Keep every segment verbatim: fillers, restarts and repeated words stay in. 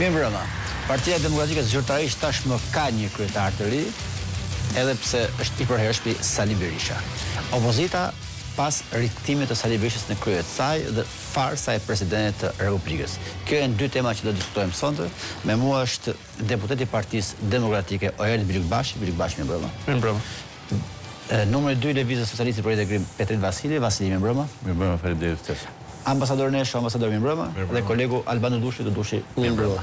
Mirë mbrëma. Partia Demokratike Zyrtarisht tashmë ka një kryetar të ri, edhe pse është i përhershëm Sali Berisha. Opozita pas rikthimit të Sali Berishës në krye të saj dhe farsa e presidentit të Republikës. Kjo janë dy tema që do të diskutojmë sonte. Me mua është deputeti i Partisë Demokratike Oerli Bilikbashi, Bilikbashi më mbrëma. Mirë mbrëma. Numri dy Lëvizjes Socialiste për Integrim Petrit Vasili, Vasili më mbrëma. Mirë mbrëma, faleminderit. Ambasador Nesho, ambasador më mbrëma, dhe kolegu Albano Dushi, të Dushi më mbrëma.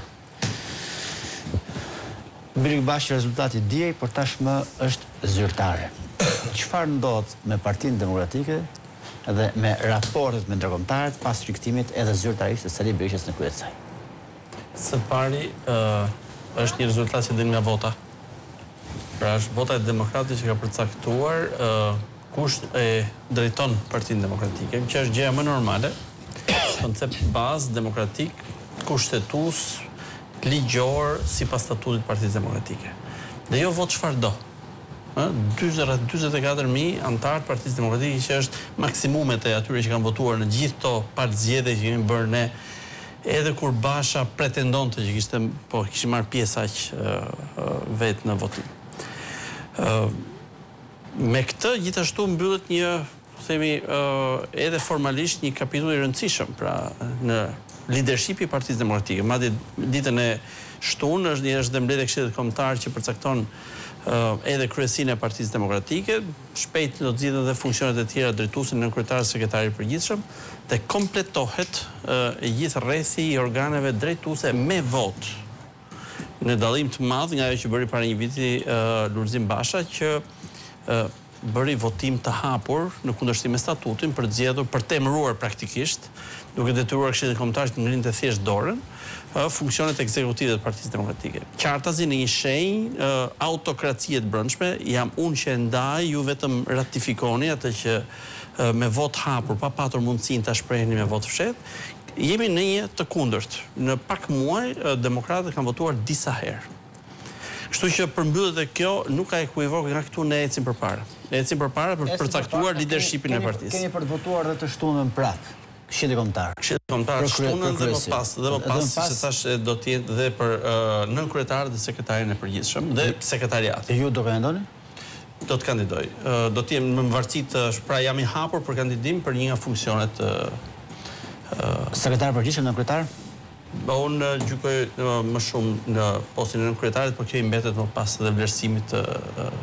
Bilikbashi, rezultati djej, por tashmë është zyrtare. Çfarë ndodh me Partinë Demokratike dhe me raportet me ndërkombëtarët pas rikthimit edhe zyrtarisht të Sali Berishës në krye të saj? Së pari, është një rezultat që del nga vota. Pra është vota e demokratit që ka përcaktuar kush e drejton Partinë Demokratike, që është gjëja më normale, koncept bazë demokratik, kushtetues, ligjor sipas statutit të Partisë Demokratike. Dhe jo votë çfarë do. dyzet e katër mijë antarë të Partisë Demokratike, që është maksimumet e atyre që kanë votuar në gjithë to partzgjedhje që kemi bërë ne, edhe kur Basha pretendonte që kishte, po kishte marrë pjesë aq vetë në votim. Me këtë gjithashtu mbyllet një, themi, edhe formalisht një kapitull i rëndësishëm, pra në leadershipi i Partisë Demokratike. Madje ditën e shtunë është një është dhe mbledhja e Këshillit Kombëtar që përcakton edhe kryesinë e Partisë Demokratike, shpejt do të zgjidhen edhe funksionet e tjera drejtuesi, nënkryetari, sekretari i përgjithshëm, dhe kompletohet gjithë rrethi i organeve drejtuese me votë. Në dallim të madh nga ajo që bëri para një viti Lulzim Basha, që bëri votim të hapur në kundërshtim me statutin për të zgjedhur, për temëruar praktikisht, duke detyruar Këshillin Kombëtar të ngrinte thjesht dorën funksionet ekzekutive të Partisë Demokratike. Qartazi në një shenjë autokracie të brendshme, jam unë që ndaj, ju vetëm ratifikoni atë që me votë hapur, pa patur mundësinë ta shprehni me votë fshehtë. Jemi në një të kundërt. Në pak muaj demokratët kanë votuar disa herë. Kështu që përmbyllet e kjo nuk ka ekuivok, nga këtu ne ecim përpara. Ne ecim përpara për të përcaktuar leadershipin e partisë. Keni për të votuar dhe të shtunën prapë Këshilli Kombëtar. Këshilli Kombëtar shtunën dhe më pas, dhe më pas, se thash do të jetë dhe për nënkryetarin dhe sekretarin e përgjithshëm dhe sekretariatin. Ju do kandidoni? Do të kandidoj. Do të jem në varësi të, pra jam i hapur për kandidim për një nga funksionet. Sekretar përgjithshëm, nënkretar? Unë gjykoj më shumë në postin e nënkretarit, por kjo i mbetet më pas dhe vlerësimit të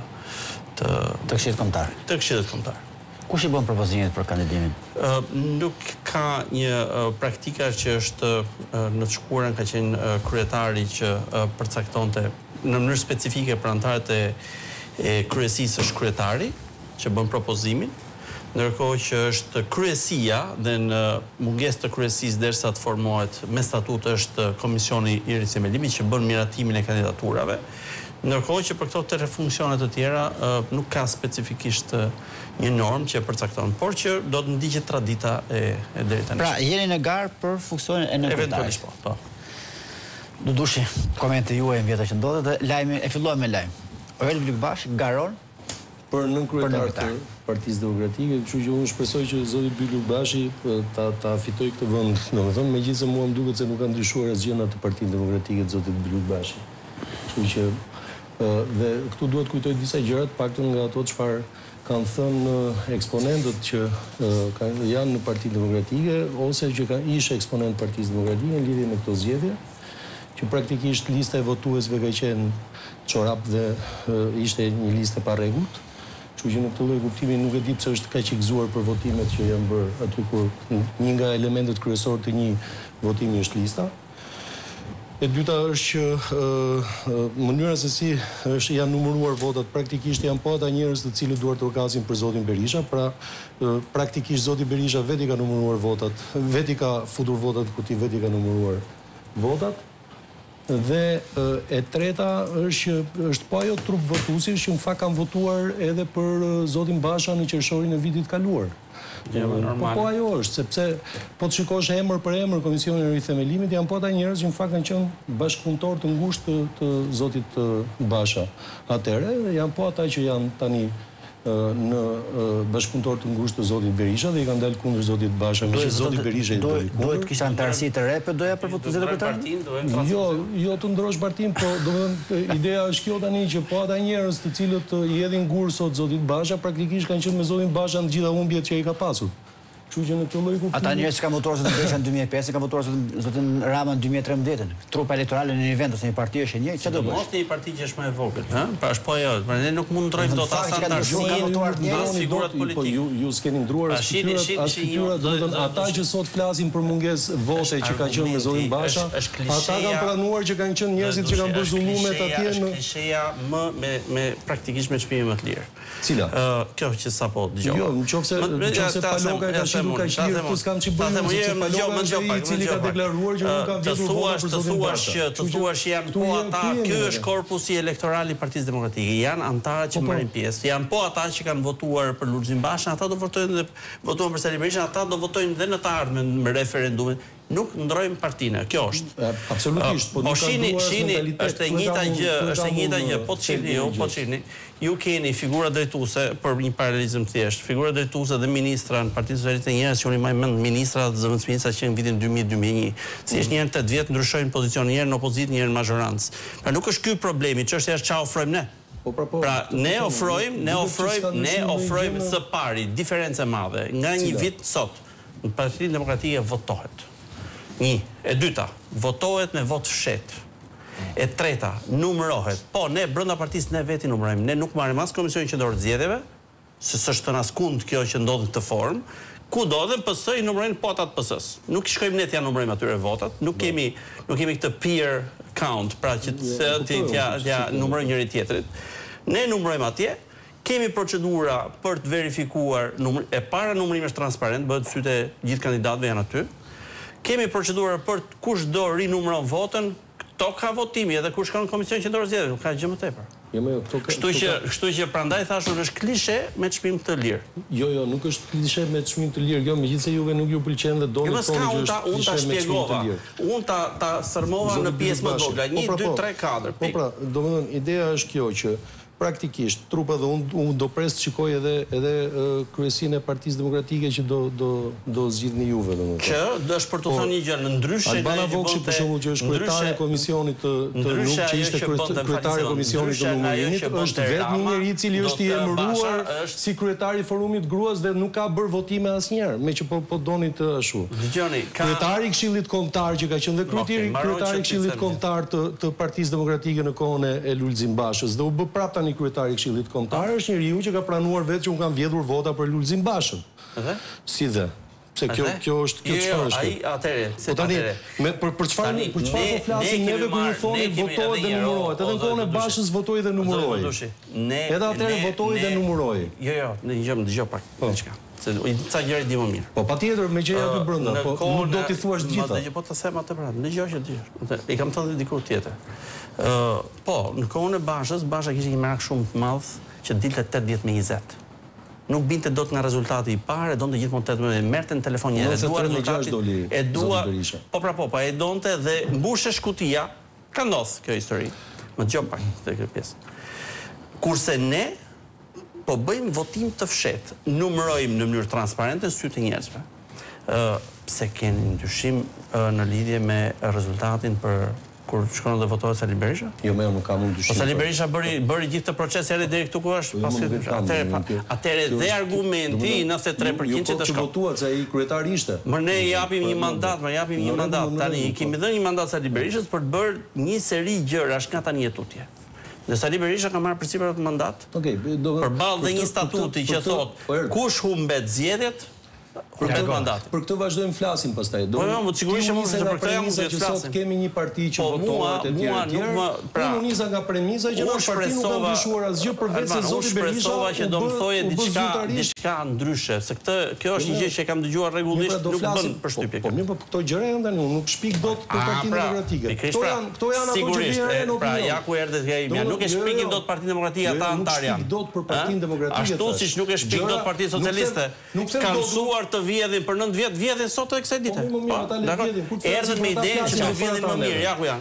të Këshillit Kombëtar. Të Këshillit Kombëtar. Kush i bën propozimin për kandidimin? Nuk ka një praktika që është në të shkurën, ka qenë kryetari që përcaktonte në mënyrë specifike për anëtarët e kryesisë është kryetari që bën propozimin, ndërkohë që është kryesia dhe në mungesë të kryesisë derisa të formohet me statut është komisioni i rithemelimit që bën miratimin e kandidaturave. Ndërkohë që për këto tre funksione të tjera nuk ka specifikisht një normë që përcakton, por që do të ndiqet tradita e deri tani. Pra, jeni në garë për funksionin e nënkretarit. Eventualisht po, po. Do dushi komente juaj në vjeta që ndodhet dhe lajmi e filluam me lajm. Oerli Bilikbashi garon për nënkryetar të Partisë Demokratike, kështu që unë shpresoj që zoti Bilikbashi ta ta fitoj këtë vend. Domethënë, megjithëse mua më duket se nuk ka ndryshuar asgjë në Partinë Demokratike të zotit Bilikbashi. Kështu që dhe këtu duhet kujtoj disa gjëra, paktën nga ato çfarë kanë thënë eksponentët që janë në Partinë Demokratike ose që kanë ishte eksponent Partisë Demokratike në lidhje me këto zgjedhje, që praktikisht lista e votuesve ka qenë çorap dhe ishte një listë pa rregullt. Kështu që në këtë lloj kuptimi nuk e di pse është kaq i gëzuar për votimet që janë bërë aty kur një nga elementet kryesorë të një votimi është lista. E dyta është që mënyra se si është janë numëruar votat, praktikisht janë po ata njerëz të cilët duar të orkasin për zotin Berisha, pra praktikisht zoti Berisha veti ka numëruar votat, veti ka futur votat kuti, veti ka numëruar votat. Dhe e treta është është po ajo trup votuesi që në fakt kanë votuar edhe për zotin Basha në qershorin e vitit kaluar. Po po ajo është, sepse po të shikosh emër për emër Komisionin e Rithemelimit, janë po ata njerëz që në fakt kanë qenë bashkëpunëtor të ngushtë të, të zotit Basha. Atëherë janë po ata që janë tani në bashkëpunëtor të ngushtë të zotit Berisha dhe i kanë dalë kundër zotit Basha, me që zoti Berisha i doli kundër. Duhet kisha antarësi të re për doja për votu zyrtare? Jo, jo të ndrosh partin, po domethënë ideja është kjo tani që po ata njerëz të cilët i hedhin gur sot zotit Basha praktikisht kanë qenë me zotin Basha në gjitha humbjet që ai ka pasur. Kështu që në këtë lloj kuptimi. Ata njerëz që kanë votuar zotin Berisha në dy mijë e pesë, kanë votuar zotin Rama në dy mijë e trembëdhjetë. Trupa elektorale në një vend ose një parti është e njëjtë, çfarë do bësh? Mos një parti që është më e vogël, ëh? Pra është po ajo, pra ne nuk mund ndrojmë dot asa antarësinë as figurat Po politike. ju ju s'keni ndruar as figurat, as figurat, domethënë ata që sot flasin për mungesë vote që ka qenë me zotin Basha, ata kanë pranuar që kanë qenë njerëzit që kanë bërë zullumet atje në klisheja më me me praktikisht me çmime më të lirë. Cila? Ë, kjo që sapo dëgjova. Jo, nëse nëse Paloga ka shitur ka shitur ku s'kam ç'i bëjmë, sepse Paloga është ai i cili ka deklaruar që nuk ka vjetur vota për zotin Basha. Që të thuash që janë po ata, ky është korpusi elektoral i Partisë Demokratike. Janë antarët që marrin pjesë. Janë po ata që kanë votuar për Lulzim Bashën, ata do votojnë dhe votojnë për Sali Berisha, ata do votojnë dhe në të ardhmen me referendumin. Nuk ndrojmë partinë, kjo është. Absolutisht, po nuk ka shini, është e njëjta gjë, është e njëjta gjë, po të shihni ju, po të shihni. Ju keni figura drejtuese për një paralelizëm thjesht, figura drejtuese dhe ministra në Partinë Socialiste njerëz që unë më mend ministra dhe zëvendësministra që në vitin dy mijë dy mijë e një. Si është një herë tetë vjet ndryshojnë pozicion, një herë në opozitë, një herë në mazhorancë. Pra nuk është ky problemi, çështja është çfarë ofrojmë ne. Pra ne ofrojmë, ne ofrojmë, ne ofrojmë së pari diferencë e madhe. Nga një vit sot në Partinë Demokratike votohet. Një. E dyta, votohet me vot fshet. E treta, numërohet. Po, ne brenda partisë ne veti numërojmë. Ne nuk marrim as Komisionin Qendror të Zgjedhjeve, se s'është në askund kjo që ndodh në këtë formë. Kudo dhe P S i numërojnë potat P S-s. Nuk shkojmë ne t'ja numërojmë atyre votat, nuk kemi nuk kemi këtë peer count, pra që t'ja numërojmë njëri tjetrit. Ne numërojmë atje. Kemi procedura për të verifikuar e para numërimi është transparent, bëhet sytë e gjithë kandidatëve janë aty. Kemi procedura për kush do rinumëron votën, këto ka votimi, edhe kush ka në Komision Qendror të Zgjedhjeve, nuk ka gjë më tepër. Kështu që, kështu që prandaj thashur është klishe me çmim të lirë. Jo, jo, nuk është klishe me çmim të lirë, jo, megjithëse juve nuk ju pëlqen dhe doni të thoni që është klishe me çmim të lirë. Unë ta ta sërmova në pjesë më të vogla, një, dy, tre, katër. Po pra, domethënë ideja është kjo që praktikisht trupa dhe unë do pres të shikoj edhe edhe kryesinë e Partisë Demokratike që do do do zgjidhni juve domethënë. Që është për të thënë një gjë, në ndryshe Albana Vokshi për shembull që është kryetari i komisionit të të nuk që ishte kryetari i komisionit të numërimit, është vetëm një njeri i cili është i emëruar si kryetari i forumit gruas dhe nuk ka bërë votime asnjëherë, me që po po doni të ashtu. Dgjoni, kryetari i Këshillit Kombëtar që ka qenë dhe kryetari kryetari i Këshillit Kombëtar të të Partisë Demokratike në kohën e Lulzim Bashës dhe u bë prapë tani kryetari i Këshillit Kombëtar është njeriu që ka pranuar vetë që unë kam vjedhur vota për Lulzim Bashën. Edhe? Si dhe? Se kjo kjo është kjo çfarë është? Ai atëre, se atëre. Me për për çfarë për çfarë po flasim neve kur ju thoni votohet dhe numërohet. Edhe në kohën e Bashës votoi dhe numëroi. Ne edhe atëre votoi dhe numëroi. Jo, jo, ne dëgjojmë, dëgjoj pak diçka. Se ca gjëra di më mirë. Po patjetër me gjëja aty brenda, po nuk do t'i thuash të gjitha. Po të them atë brenda. Dëgjoj që dëgjoj. I kam thënë diku tjetër. Po, në kohën e Bashës, Basha kishte një merak shumë të madh që dilte tetëdhjetë me njëzet. Nuk binte dot nga rezultati i parë, donte gjithmonë tetëdhjetë, merrte në telefon një herë, dua rezultatin. E dua. Po pra po, pa e donte dhe mbushe shkutia. Ka ndodhur kjo histori. Më dëgjoj pak te kjo pjesë. Kurse ne po bëjmë votim të fshehtë, numërojmë në mënyrë transparente sytë e njerëzve. Ë, pse keni ndyshim në lidhje me rezultatin për kur shkon dhe votohet Sali Berisha? Jo, më nuk kam dyshim. Po Sali Berisha bëri bëri gjithë të procesi deri deri këtu ku është, pas atëre atëre dhe argumenti nëntëdhjetë e tre përqind që të shkon. Jo, votuat se ai kryetari ishte. Më ne japim një mandat, më japim një mandat. Tani i kemi dhënë një mandat Sali Berishës për të bërë një seri gjërash nga tani e tutje. Dhe Sali Berisha ka marrë përsipër atë mandat. Okej, do përballë dhe një statuti që thotë kush humbet zgjedhjet Për këtë mandat. Për këtë vazhdojmë flasim pastaj. Do. Po jo, sigurisht mund të për këtë mund të flasim. Kemi një parti që votohet e tjerë e tjerë. Unë nisa nga premisa që në parti nuk ka ndryshuar asgjë përveç se zoti Berisha që do më thojë diçka diçka ndryshe, se këtë kjo është një gjë që kam dëgjuar rregullisht, nuk bën përshtypje. Po mirë, po këto gjëra janë tani, unë nuk shpik dot për Partinë Demokratike. Këto janë, këto janë ato që vjen. Pra ja ku erdhet nga imja, nuk e shpikin dot Partinë Demokratike ata antarja. Nuk shpik dot për Partinë Demokratike. Ashtu siç nuk e shpik dot Partia Socialiste. Kanë mësuar të vjedhin për nëntë vjet, vjedhin sot e kësaj dite. Po, Erdhët me idenë që do vjedhin më mirë, ja ku janë.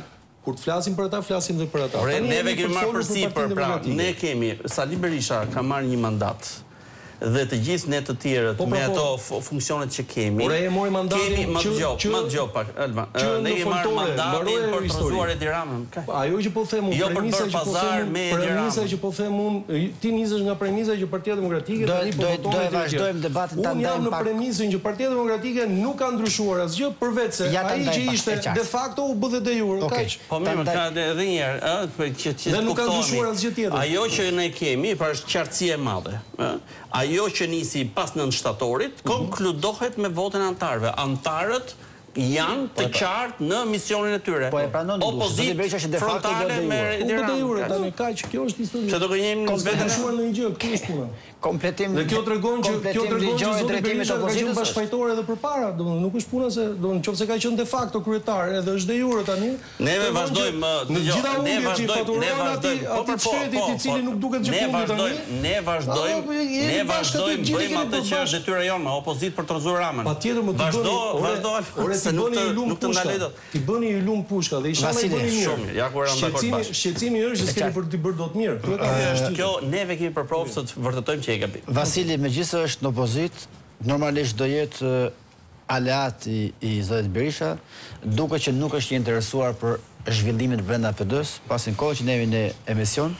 kur të flasim për ata, flasim dhe për ata. Ore, neve kemi marrë përsipër, pra, ne kemi, Sali Berisha ka marrë një mandat dhe të gjithë ne të tjerët me ato funksionet që kemi. Ore, e mori mandatin kemi më dëgjoj, më dëgjoj pak, Elma. Ne kemi marrë mandatin për të rrëzuar Edi Ramën. Ajo që po them unë, jo për bërë pazar me Edi Ramën. Premisa që po them unë, ti nisesh nga premisa që Partia Demokratike tani po voton. Do e vazhdojmë debatin ta ndajmë pak. Unë jam në premisin që Partia Demokratike nuk ka ndryshuar asgjë përveç se ai që ishte de facto u bë dhe de jure. Kaq. Po mirë, ka edhe një herë, ë, që që nuk ka ndryshuar asgjë tjetër. Ajo që ne kemi, pra është qartësi e madhe, ë. Ajo që nisi pas nëntë shtatorit, konkludohet me votën e antarëve. Antarët janë të qartë në misionin e tyre. Po e pranon opozit frontale me Edi Ramën. Tani kaq, kjo është historia. Se do gënjejmë në vetën e në një gjë, kjo është puna. Kompletim. Dhe kjo tregon që kjo tregon që zoti drejtimit Berisha ka qenë opozitës bashkëfajtor edhe përpara, domethënë nuk është puna se do nëse ka qenë de facto kryetar edhe është de jure tani. Neve vazhdojmë, në gjitha ne humbjet që vazhdojmë, ne faturon aty aty çetit i cili nuk duket që ne fundi tani. vazhdojmë, ne vazhdojmë, ne vazhdojmë bëjmë atë që është detyra jonë, opozit për të rrëzuar Ramën. Patjetër më të bëni, vazhdo, ore ti bëni i lum pushka. Ti bëni i lum pushka dhe inshallah i bëni mirë. Ja ku ram dakord bashkë. Shqetësimi është që s'keni për të bërë dot mirë. Kjo neve kemi përprovë se të vërtetojmë që e gabim. Vasili, megjithëse është në opozit, normalisht do jetë aleat i, i zotit Berisha, duke që nuk është interesuar për zhvillimin brenda P D-s, pasi në kohë që ne jemi në emision,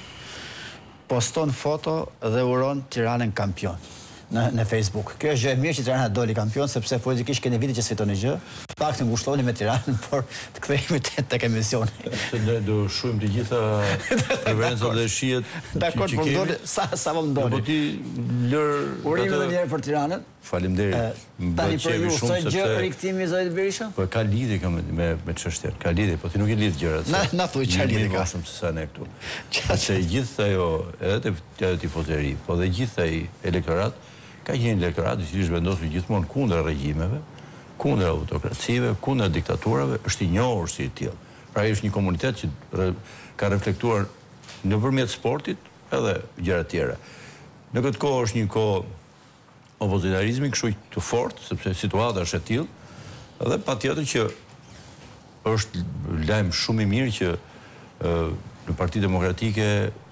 poston foto dhe uron Tiranën kampion në, në Facebook. Kjo është gjë e mirë që Tirana doli kampion, sepse politikisht keni vite që sfitoni gjë, pak të ngushtoheni me Tiranën, por të kthehemi tek emisioni. Se ne do shuim të gjitha preferencat dhe shihet. Dakor, por ndoni sa sa më ndoni. Po ti lër urime edhe një herë për Tiranën. Faleminderit. Tani për ju, sot gjë rikthimi i zotit Berisha? Po ka lidhje me me me çështjen. Ka lidhje, po ti nuk e lidh gjërat. Na na thuaj çfarë lidhje ka shumë se sa ne këtu. Se gjithë ajo, edhe tifozëri, po dhe gjithë ai elektorat ka një elektorat i cili është vendosur gjithmonë kundër regjimeve, kundër autokracive, kundër diktaturave, është i njohur si i tillë. Pra ai është një komunitet që ka reflektuar nëpërmjet sportit edhe gjëra të tjera. Në këtë kohë është një kohë opozitarizmi kështu të fortë, sepse situata është e tillë, dhe patjetër që është lajm shumë i mirë që në Partitë Demokratike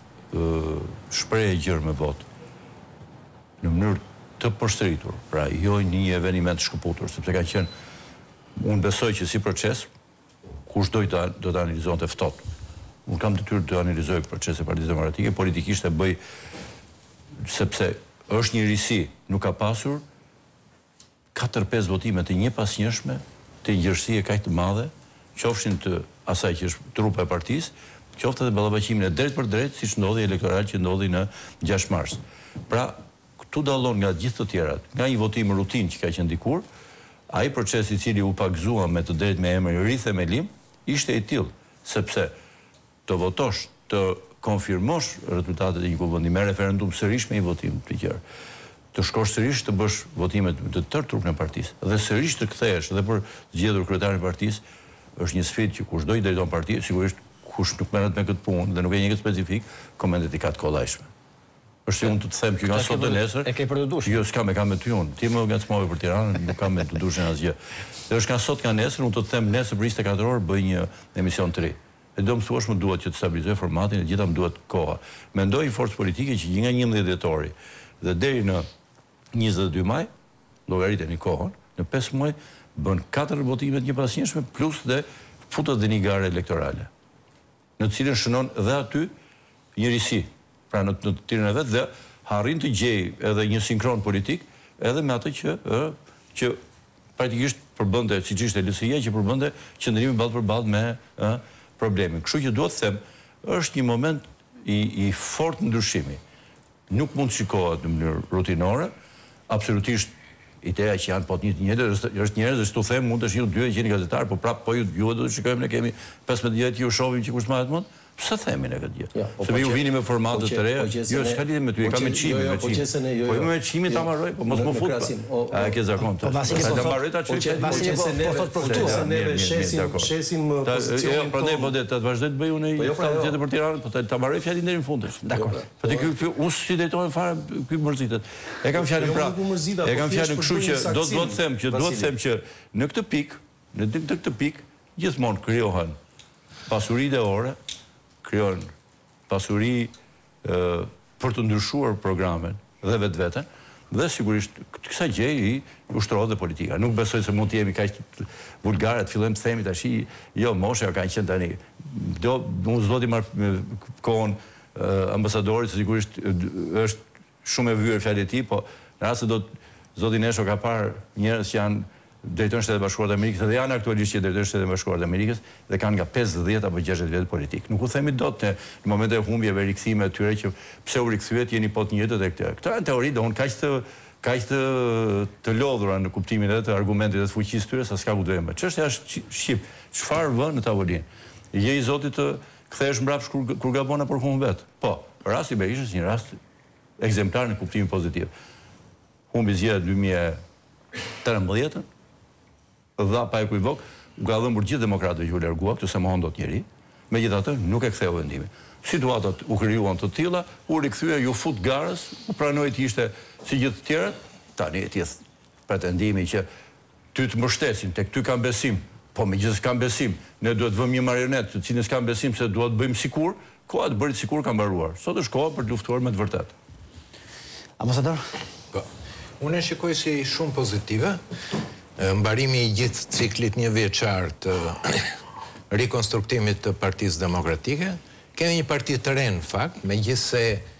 shprehë gjërë me votë në mënyrë të përsëritur, pra jo një eveniment shkëputur, sepse ka qenë, unë besoj që si proces, kushdo do të analizonte ftohtë. Unë kam detyrë të analizoj procesin e Partisë Demokratike, politikisht e bëj sepse është një risi, nuk ka pasur katër pesë votime të njëpasnjëshme, të ngjyrësie kaq të madhe, qofshin të asaj që është trupa e partisë, qoftë edhe ballavaqimin e drejt për drejt, siç ndodhi elektoral që ndodhi në gjashtë mars. Pra, këtu dallon nga gjithë të tjerat, nga një votim rutinë që ka qenë dikur, ai proces i cili u pagëzua me të drejtë me emër rithemelim, ishte i tillë, sepse të votosh, të konfirmosh rezultatet e një kuvendi me referendum sërish me një votim të gjerë, të shkosh sërish të bësh votimet të tërë trupin e partisë, dhe sërish të kthehesh dhe për zgjedhur kryetarin e partisë, është një sfidë që kushdo i drejton partisë, sigurisht kush nuk merret me këtë punë dhe nuk e një specifik, komendet i ka të kollajshme. Është si unë të të them që nga sot të nesër, e ke për të dushur. Jo, s'kam e kam me ty unë. Ti më ngacmove për Tiranën, nuk kam me të dushur asgjë. Dhe është nga sot nga nesër, unë të të them nesër për njëzet e katër orë bëj një emision të ri. E do më thuash më duhet që të stabilizoj formatin, e gjitha më duhet koha. Mendoj një forcë politike që nga njëmbëdhjetë dhjetori dhe deri në njëzet e dy maj, llogaritën një kohën, në pesë muaj bën katër votime të njëpasnjëshme plus dhe futet dhe një gare elektorale, në të cilën shënon dhe aty një risi, pra në të tirën e vetë dhe harrin të gjej edhe një sinkron politik edhe me atë që që praktikisht përbënde, siç ishte L S I-ja, që përbënde qëndrimi ballë për ballë me problemin. Kështu që duhet të them, është një moment i, i fort ndryshimi. Nuk mund të shikohet në mënyrë rutinore, absolutisht ideja që janë po të njëjtë njëjtë, është njerëz që tu them mund të shiu dy e gjeni gazetar, po prap po ju ju do të shikojmë, ne kemi pesëmbëdhjetë vjet që u shohim që kush mahet mund. Pse themi ne këtë gjë? Se ju vini me formate të reja, jo s'ka lidhje me ty, ka me çimin, me çimin. Po me çimin ta marroj, po mos më fut. A ke zakon të. Po ta mbaroj ta çoj. Pasi po thot për këtu, se neve shesim shesim pozicionin. Po prandaj po det të vazhdoj të bëj unë një tjetër për Tiranën, po ta mbaroj fjalën deri në fund. Dakor. Po ti ky unë si drejtohem fare ky mërzitet. E kam fjalën pra. E kam fjalën kështu që do të them që do të them që në këtë pikë, në këtë pikë gjithmonë krijohen pasuri dhe ore, krijon pasuri për të ndryshuar programin dhe vetë vetën, dhe sigurisht kësa gjë i ushtrohet dhe politika. Nuk besoj se mund të jemi kaq vulgare të fillojmë të themi tash, jo, mosha ka qenë tani. Do mund s'do t'i marr kohën ambasadorit, se sigurisht është shumë e vyer fjalë e tij, po në rast se do zoti Nesho ka parë njerëz që janë drejtori i Shtetit Bashkuar të Amerikës dhe janë aktualisht që drejtori i Shtetit Bashkuar të Amerikës dhe kanë nga pesëdhjetë apo gjashtëdhjetë vjet politik. Nuk u themi dot në momente e humbjeve, rikthime të tyre që pse u rikthyet jeni po të njëjtët e këtë. Këto janë teori do unë kaq të kaq të të lodhura në kuptimin edhe të argumentit dhe të fuqisë tyre sa s'ka ku do jemi. Çështja është shqip, çfarë vën në tavolinë? Je i zotit të kthehesh mbrapsht kur kur gabon apo kur humb vet. Po, rasti Berishës një rast ekzemplar në kuptimin pozitiv. Humbi zgjedhjet dy mijë e tridhjetë, dha pa e kujvok, u ka dhënë për gjithë demokratëve që u largua, këtu se mohon dot njeri, megjithatë nuk e ktheu vendimin. Situatat u krijuan të tilla, u rikthye, ju fut garës, u pranoi të ishte si gjithë të tjerët, tani ti pretendimi që ty të mbështesin, tek ty kanë besim, po megjithëse kanë besim, ne duhet të vëmë një marionet, të cilës kanë besim se duhet të bëjmë sikur, koha të bërit sikur ka mbaruar. Sot është koha për të luftuar me të vërtetë. Ambasador? Po. Unë e shikoj si shumë pozitive. Mbarimi i gjithë ciklit një vjeçar të rikonstruktimit të Partisë Demokratike. Kemi një parti të re në fakt, megjithëse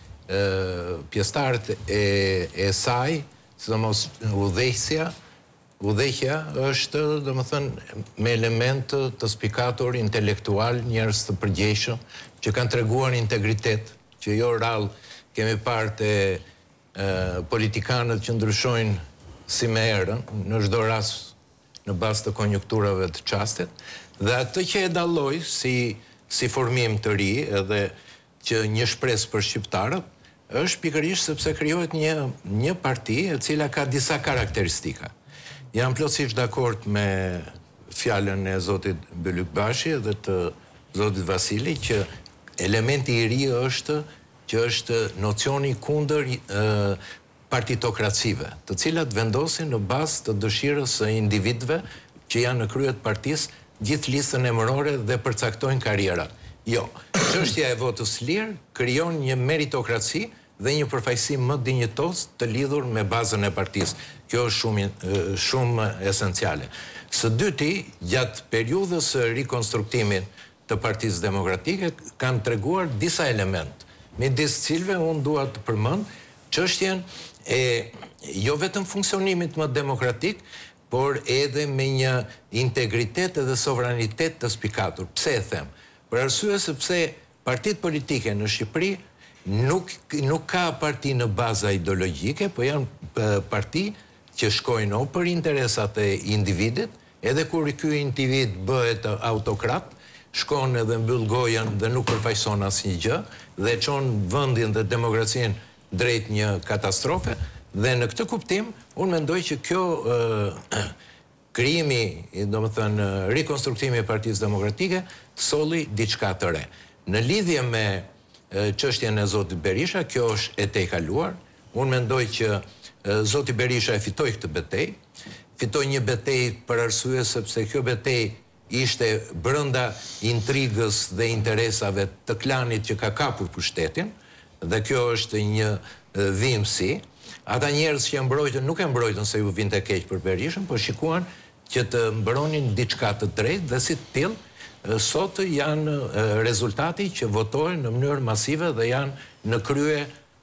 pjesëtarët e, e saj, sidomos udhëheqësia, udhëheqja është, domethënë, me element të spikatur intelektual, njerëz të përgjegjshëm, që kanë treguar integritet, që jo rrallë kemi parë të politikanët që ndryshojnë si me erën, në çdo rast në bazë të konjunkturave të çastit, dhe atë që e dalloi si si formim të ri edhe që një shpresë për shqiptarët, është pikërisht sepse krijohet një një parti e cila ka disa karakteristika. Jam plotësisht dakord me fjalën e zotit Bylykbashi dhe të zotit Vasili që elementi i ri është që është nocioni kundër partitokracive, të cilat vendosin në bazë të dëshirës së individëve që janë në krye të partisë gjithë listën emërore dhe përcaktojnë karrierat. Jo, çështja e votës lirë krijon një meritokraci dhe një përfaqësim më dinjitos të lidhur me bazën e partisë. Kjo është shumë shumë esenciale. Së dyti, gjatë periudhës së rikonstruktimit të Partisë Demokratike kanë treguar disa elementë, midis cilëve unë dua të përmend çështjen e jo vetëm funksionimit më demokratik, por edhe me një integritet edhe sovranitet të spikatur. Pse e them? Për arsye sepse partitë politike në Shqipëri nuk nuk ka parti në baza ideologjike, po janë parti që shkojnë o për interesat e individit, edhe kur ky individ bëhet autokrat, shkon edhe mbyll gojën dhe nuk përfaqëson asnjë gjë dhe çon vendin dhe demokracinë drejt një katastrofe. Dhe në këtë kuptim, unë mendoj që kjo uh, krijimi, domethënë rikonstruktimi i Partisë Demokratike, solli diçka të re. Në lidhje me uh, çështjen e zotit Berisha, kjo është e tejkaluar. Unë mendoj që uh, zoti Berisha e fitoi këtë betejë. Fitoi një betejë për arsye sepse kjo betejë ishte brenda intrigës dhe interesave të klanit që ka kapur pushtetin, dhe kjo është një uh, dhimbësi. Ata njerëz që mbrojtën nuk e mbrojtën se ju vinte keq për Berishën, por shikuan që të mbronin diçka të drejtë dhe si të tillë sot janë rezultati që votojnë në mënyrë masive dhe janë në krye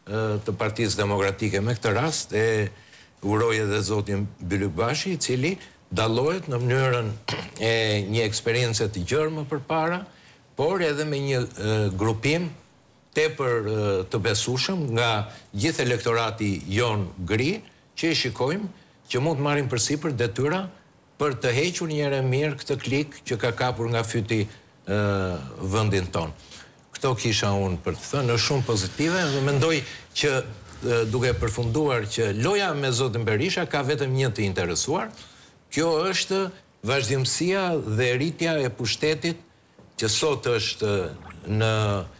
të Partisë Demokratike. Me këtë rast e uroj edhe zotin Bylykbashi, i cili dallohet në mënyrën e një eksperiencë të gjerë më përpara, por edhe me një grupim tepër të besueshëm nga gjithë elektorati jon gri, që i shikojmë që mund të marrin përsipër detyra për të hequr një herë mirë këtë klik që ka kapur nga fyti vendin ton. Këto kisha unë për të thënë, është shumë pozitive dhe mendoj që duke përfunduar që loja me zotin Berisha ka vetëm një të interesuar. Kjo është vazhdimësia dhe rritja e pushtetit që sot është në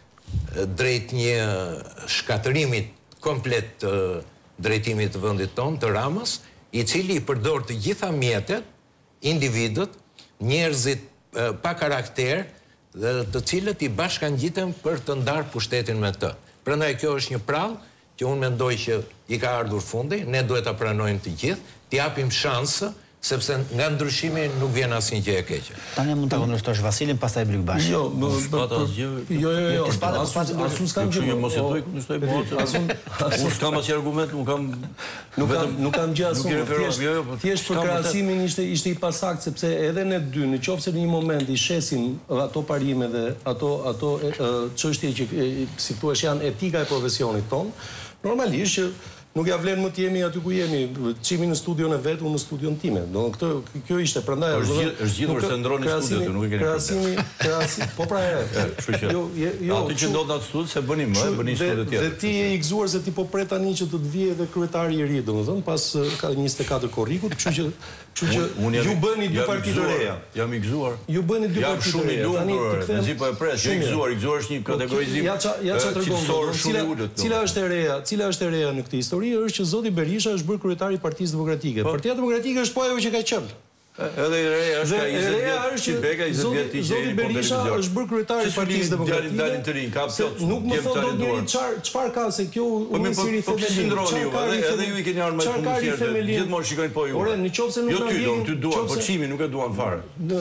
drejt një shkatërimit komplet të drejtimit të vendit ton, të Ramës, i cili i përdor të gjitha mjetet, individët, njerëzit pa karakter, dhe të cilët i bashkangjiten për të ndarë pushtetin me të. Prandaj kjo është një prallë që unë mendoj që i ka ardhur fundi, ne duhet ta pranojmë të gjithë, t'i japim shansë, sepse nga ndryshimi nuk vjen asnjë gjë e keqe. Tani mund ta kundërshtosh Vasilin, pastaj Blikbashi. Jo, jo, jo, jo. Asun s'kam gjë. Jo, mos e thuaj kundërshtoj po. Asun Unë s'kam asnjë argument, nuk kam Nuk kam nuk kam gjë asun. Thjesht për krahasimin ishte ishte i pasakt sepse edhe ne dy, nëse në një moment i shesim ato parime dhe ato ato çështje që si thua janë etika e profesionit ton, normalisht që nuk ja vlen më të jemi aty ku jemi, çimi në studion e vet, unë në studion time. Do këtë kjo ishte prandaj është gjithë se ndroni studion, nuk e keni. Krahasimi, krahasimi, po pra e. Jo, jo. Aty që ndodh atë studio se bëni më, bëni studio tjetër. Dhe ti je i gëzuar se ti po pret tani që të të vijë edhe kryetari i ri, domethënë pas ka njëzet e katër korrikut, kështu që kështu që ju bëni dy parti të reja. Jam i gëzuar. Ju bëni dy parti të reja. Tani mezi po e pres, jo i gëzuar, i gëzuar është një kategorizim. Ja ça ja ça tregon. Cila cila është e reja? Cila është e reja në këtë histori? Është që zoti Berisha është bërë kryetari i Partisë Demokratike. Partia Demokratike është po ajo që ka qenë. Edhe i reja është ka njëzet vjet, Çibeka njëzet vjet i Zoti Berisha është bërë kryetari i Partisë Demokratike. Dalin të rinj, ka plot. Nuk më thon dot njëri çfar çfarë ka se kjo unisiri themelin. Edhe ju i keni ardhur më punë. Gjithmonë shikojnë po ju. Ore, nëse nuk na ndjekin. Jo ty, ty duan, po çimin nuk e duan fare.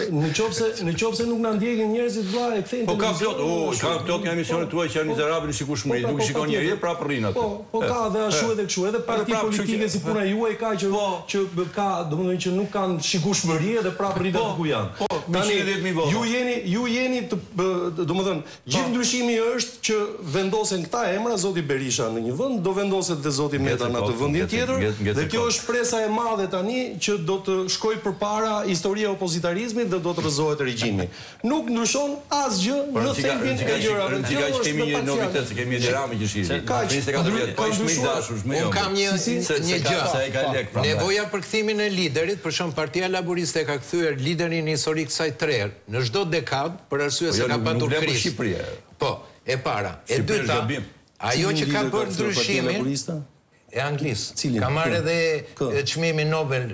Nëse nëse nuk na ndjekin njerëzit vlla e kthejnë. Po ka plot, o, ka plot nga emisionet tuaja që janë mizerabël shikueshmëri, nuk shikon njëri, prapë rrin atë. Po, po ka dhe ashtu edhe kështu, edhe parti politike si puna juaj ka që që ka, domethënë që nuk kanë shikueshmëri edhe prapë rritet ku janë. Tani ju jeni ju jeni të domethënë gjithë ndryshimi është që vendosen këta emra, zoti Berisha në një vend, do vendoset dhe zoti Meta në atë vendin tjetër, dhe kjo është presa e madhe tani që do të shkojë përpara historia e opozitarizmit dhe do të rrëzohet regjimi. Nuk ndryshon asgjë në thelbin e gjërave. Ti ka kemi një novitet se kemi Edi që shihi. njëzet e katër vjet, po është më i dashur, më jo. Unë kam një një gjë. Nevoja për kthimin e liderit, për shemb Partia Laboriste ka kthyer liderin historik kësaj tre në çdo dekadë për arsye se ka patur krizë. Po, e para. E dyta, ajo që ka bërë ndryshimin e Anglisë. Ka marrë edhe çmimin Nobel.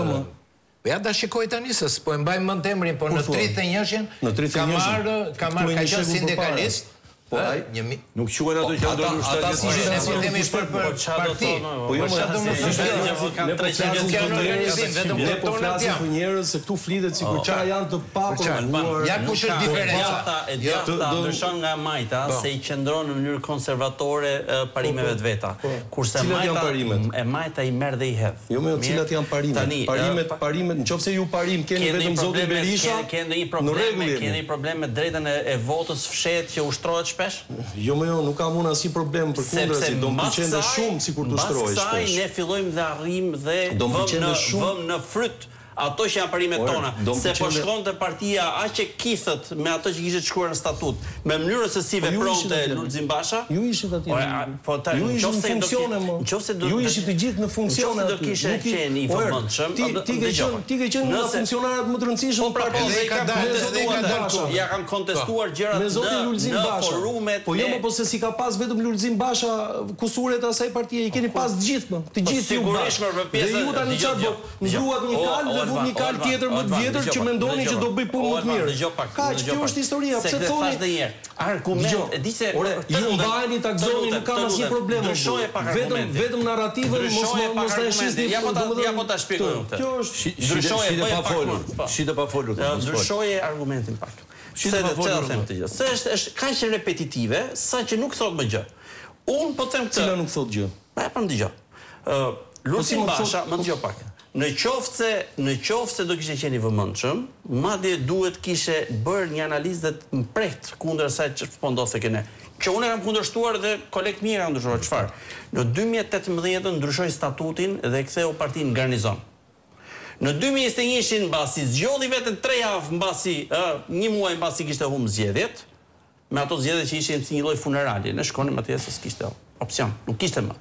Ja da shikoj tani se po e mbaj mend emrin, po në tridhjetë e njëjtën ka marrë ka marrë ka qenë sindikalist. Po ai nuk quhen ato që ndonë ushtat. Ata si themi për parti. Po jo, çfarë do të thotë? Kanë treqind vjet janë organizim, vetëm ne po flasim për njerëz se këtu flitet sikur çfarë janë të paprovuar. Ja kush është diferenca? E djata ndryshon nga Majta se i qëndron në mënyrë konservatore parimeve të veta. Kurse Majta e Majta i merr dhe i hedh. Jo, më cilat janë parimet? Parimet, parimet, nëse ju parim keni vetëm zotin Berisha, keni një problem, keni një problem me drejtën e votës fshet që ushtrohet. Jo, më jo, nuk kam unë asnjë problem për kundrazi, do më pëlqente shumë sikur të ushtrohesh shpesh. Pastaj ne fillojmë dhe arrim dhe vëm në vëm në fryt ato që janë parimet tona, se po shkonte partia aq e kithët me ato që kishte shkruar në statut, me mënyrën se si vepronte Lulzim Basha. Ju ishit atje. Po ta ju ishit në funksione më. Nëse do ju ishit të gjithë në funksione do kishe qenë i vëmendshëm. Ti ke qenë ti ke qenë nga funksionarët më të rëndësishëm për partisë. Ka dalë, ja kanë kontestuar gjërat me zotin Lulzim Basha. Po jo, po se si ka pas vetëm Lulzim Basha kusuret asaj partie, i keni pas të gjithë më. Të gjithë sigurisht për pjesën. Dhe ju tani çfarë do? Ngruat një kal dhe vut një kal tjetër më të vjetër që mendoni që do bëj punë më të mirë. Kaq, kjo është historia. Pse thoni? Argument, e di se ju mbajeni ta gëzoni, nuk kam asnjë problem. Vetëm vetëm narrativën mos mos ta shisni. Ja po ta ja po ta shpjegoj unë. Kjo është ndryshoje pa folur. Shite pa folur. Ndryshoje argumentin pak. Shite pa folur them të gjithë. Se është është kaq repetitive saqë nuk thot më gjë. Un po them këtë. Cila nuk thot gjë? Pa po dëgjoj. Ë Lulzim Basha, më dëgjoj pak. Në qoftë se në qoftë se do kishte qenë i vëmendshëm, madje duhet kishe bërë një analizë të mprehtë kundër asaj që po ndodhte këne. Që unë kam kundërshtuar dhe kolegë mirë kanë ndryshuar çfarë. Në dy mijë e tetëmbëdhjetë ndryshoi statutin dhe ktheu partinë në garnizon. Në dy mijë e njëzet e një mbasi zgjodhi vetëm tre javë mbasi, ë, një muaj mbasi kishte humbë zgjedhjet, me ato zgjedhje që ishin si një lloj funerali, ne shkonim atje se s'kishte opsion, nuk kishte më.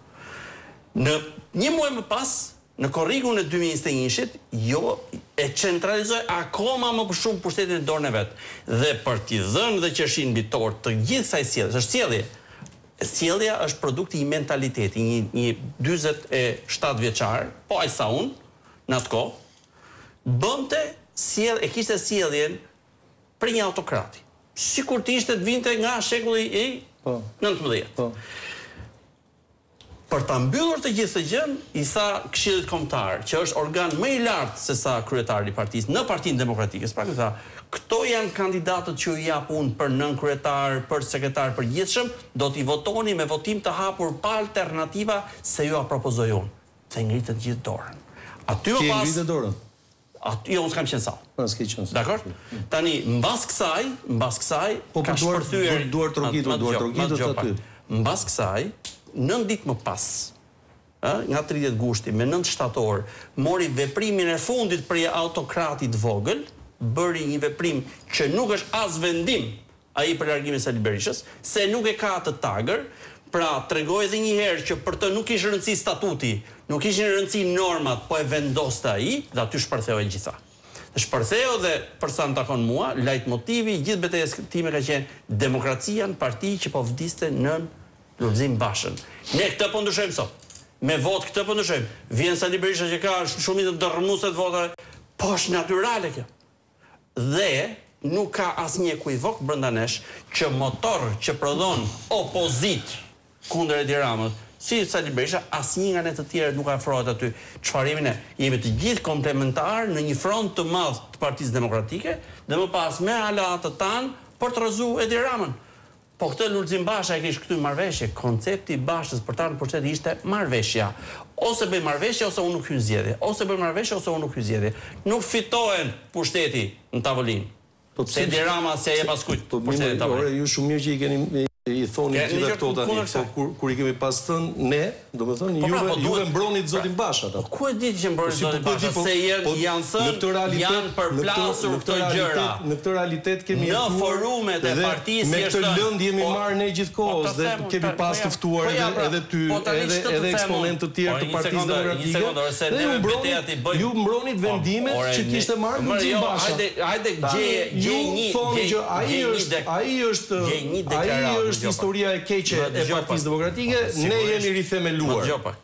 Në një muaj më pas në korrikun e dy mijë e njëzet e një-shit, jo e centralizoi akoma më për shumë pushtetin e dorën e vet. Dhe për t'i dhënë dhe qershin mbi tort të gjithë kësaj sjellje, është sjellje. Sjellja është produkti i mentaliteti, një një dyzet e shtatë vjeçar, po aq sa unë në atë kohë, bënte sjell e kishte sjelljen për një autokrati. sikur të ishte të vinte nga shekulli i nëntëmbëdhjetë. Për ta mbyllur të gjithë të gjën, i tha Këshillit Kombëtar, që është organ më i lartë se sa kryetari i partisë në Partinë Demokratike. Pra i tha, këto janë kandidatët që ju jap unë për nën kryetar, për sekretar përgjithshëm, do t'i votoni me votim të hapur pa alternativa se ju a propozoj unë. Dhe ngritët gjithë dorën. Aty më pas ngritët dorën. Aty jo, unë s'kam qenë sallë. Pas ke qenë. Dakor? Tani mbas kësaj, mbas kësaj ka shpërthyer duar trokitur, duar trokitur aty. Mbas kësaj, nënt ditë më pas, nga tridhjetë gushti me nënt shtator, mori veprimin e fundit për autokratit vogël, bëri një veprim që nuk është as vendim ai për largimin e Sali Berishës, se nuk e ka të tagër, pra tregoi edhe një herë që për të nuk kishte rëndësi statuti, nuk kishin rëndësi normat, po e vendoste ai, dhe aty shpërtheu e gjitha. Shpërtheu dhe për sa më takon mua, lajtmotivi i gjithë betejës time ka qenë demokracia në parti që po vdiste nën Lulzim Bashën. Ne këtë po ndryshojmë sot. Me votë këtë po ndryshojmë. Vjen Sali Berisha që ka shumicë të dërmuese të votave, po është natyrale kjo. Dhe nuk ka asnjë ekuivok brenda nesh që motor që prodhon opozit kundër Edi Ramës, si Sali Berisha, asnjë nga ne të tjerë nuk afrohet aty. Çfarë jemi ne? Jemi të gjithë komplementar në një front të madh të Partisë Demokratike, dhe më pas me aleatë të tanë për të rrëzuar Edi Ramën. Po këtë Lulzim Basha e kishte këtu marrëveshje, koncepti i Bashës për ta në pushtet ishte marrëveshja. Ose bëj marrëveshje ose unë nuk hyj zgjedhje. Ose bëj marrëveshje ose unë nuk hyj zgjedhje. Nuk fitohen pushteti në tavolinë. Po pse Edi Rama si e jep askujt pushtetin në tavolinë. Ju shumë mirë që i keni i thoni gjithë këto tani, po kur i kemi pas thënë ne, domethënë juve juve mbronit zotin Basha. Ku e di që mbronit zotin Basha se janë thënë janë përplasur këto gjëra. Në këtë realitet kemi në forumet e partisë me këtë lëndë jemi marrë ne gjithkohës dhe kemi pas të ftuar edhe ty edhe edhe eksponentë të tjerë të Partisë Demokratike. Dhe ju mbronit ju mbronit vendimet që kishte marrë Lulzim Basha. Hajde gjeje gjej një ai është ai është ai është historia e keqe e Partisë Demokratike, ne jemi rithemeluar.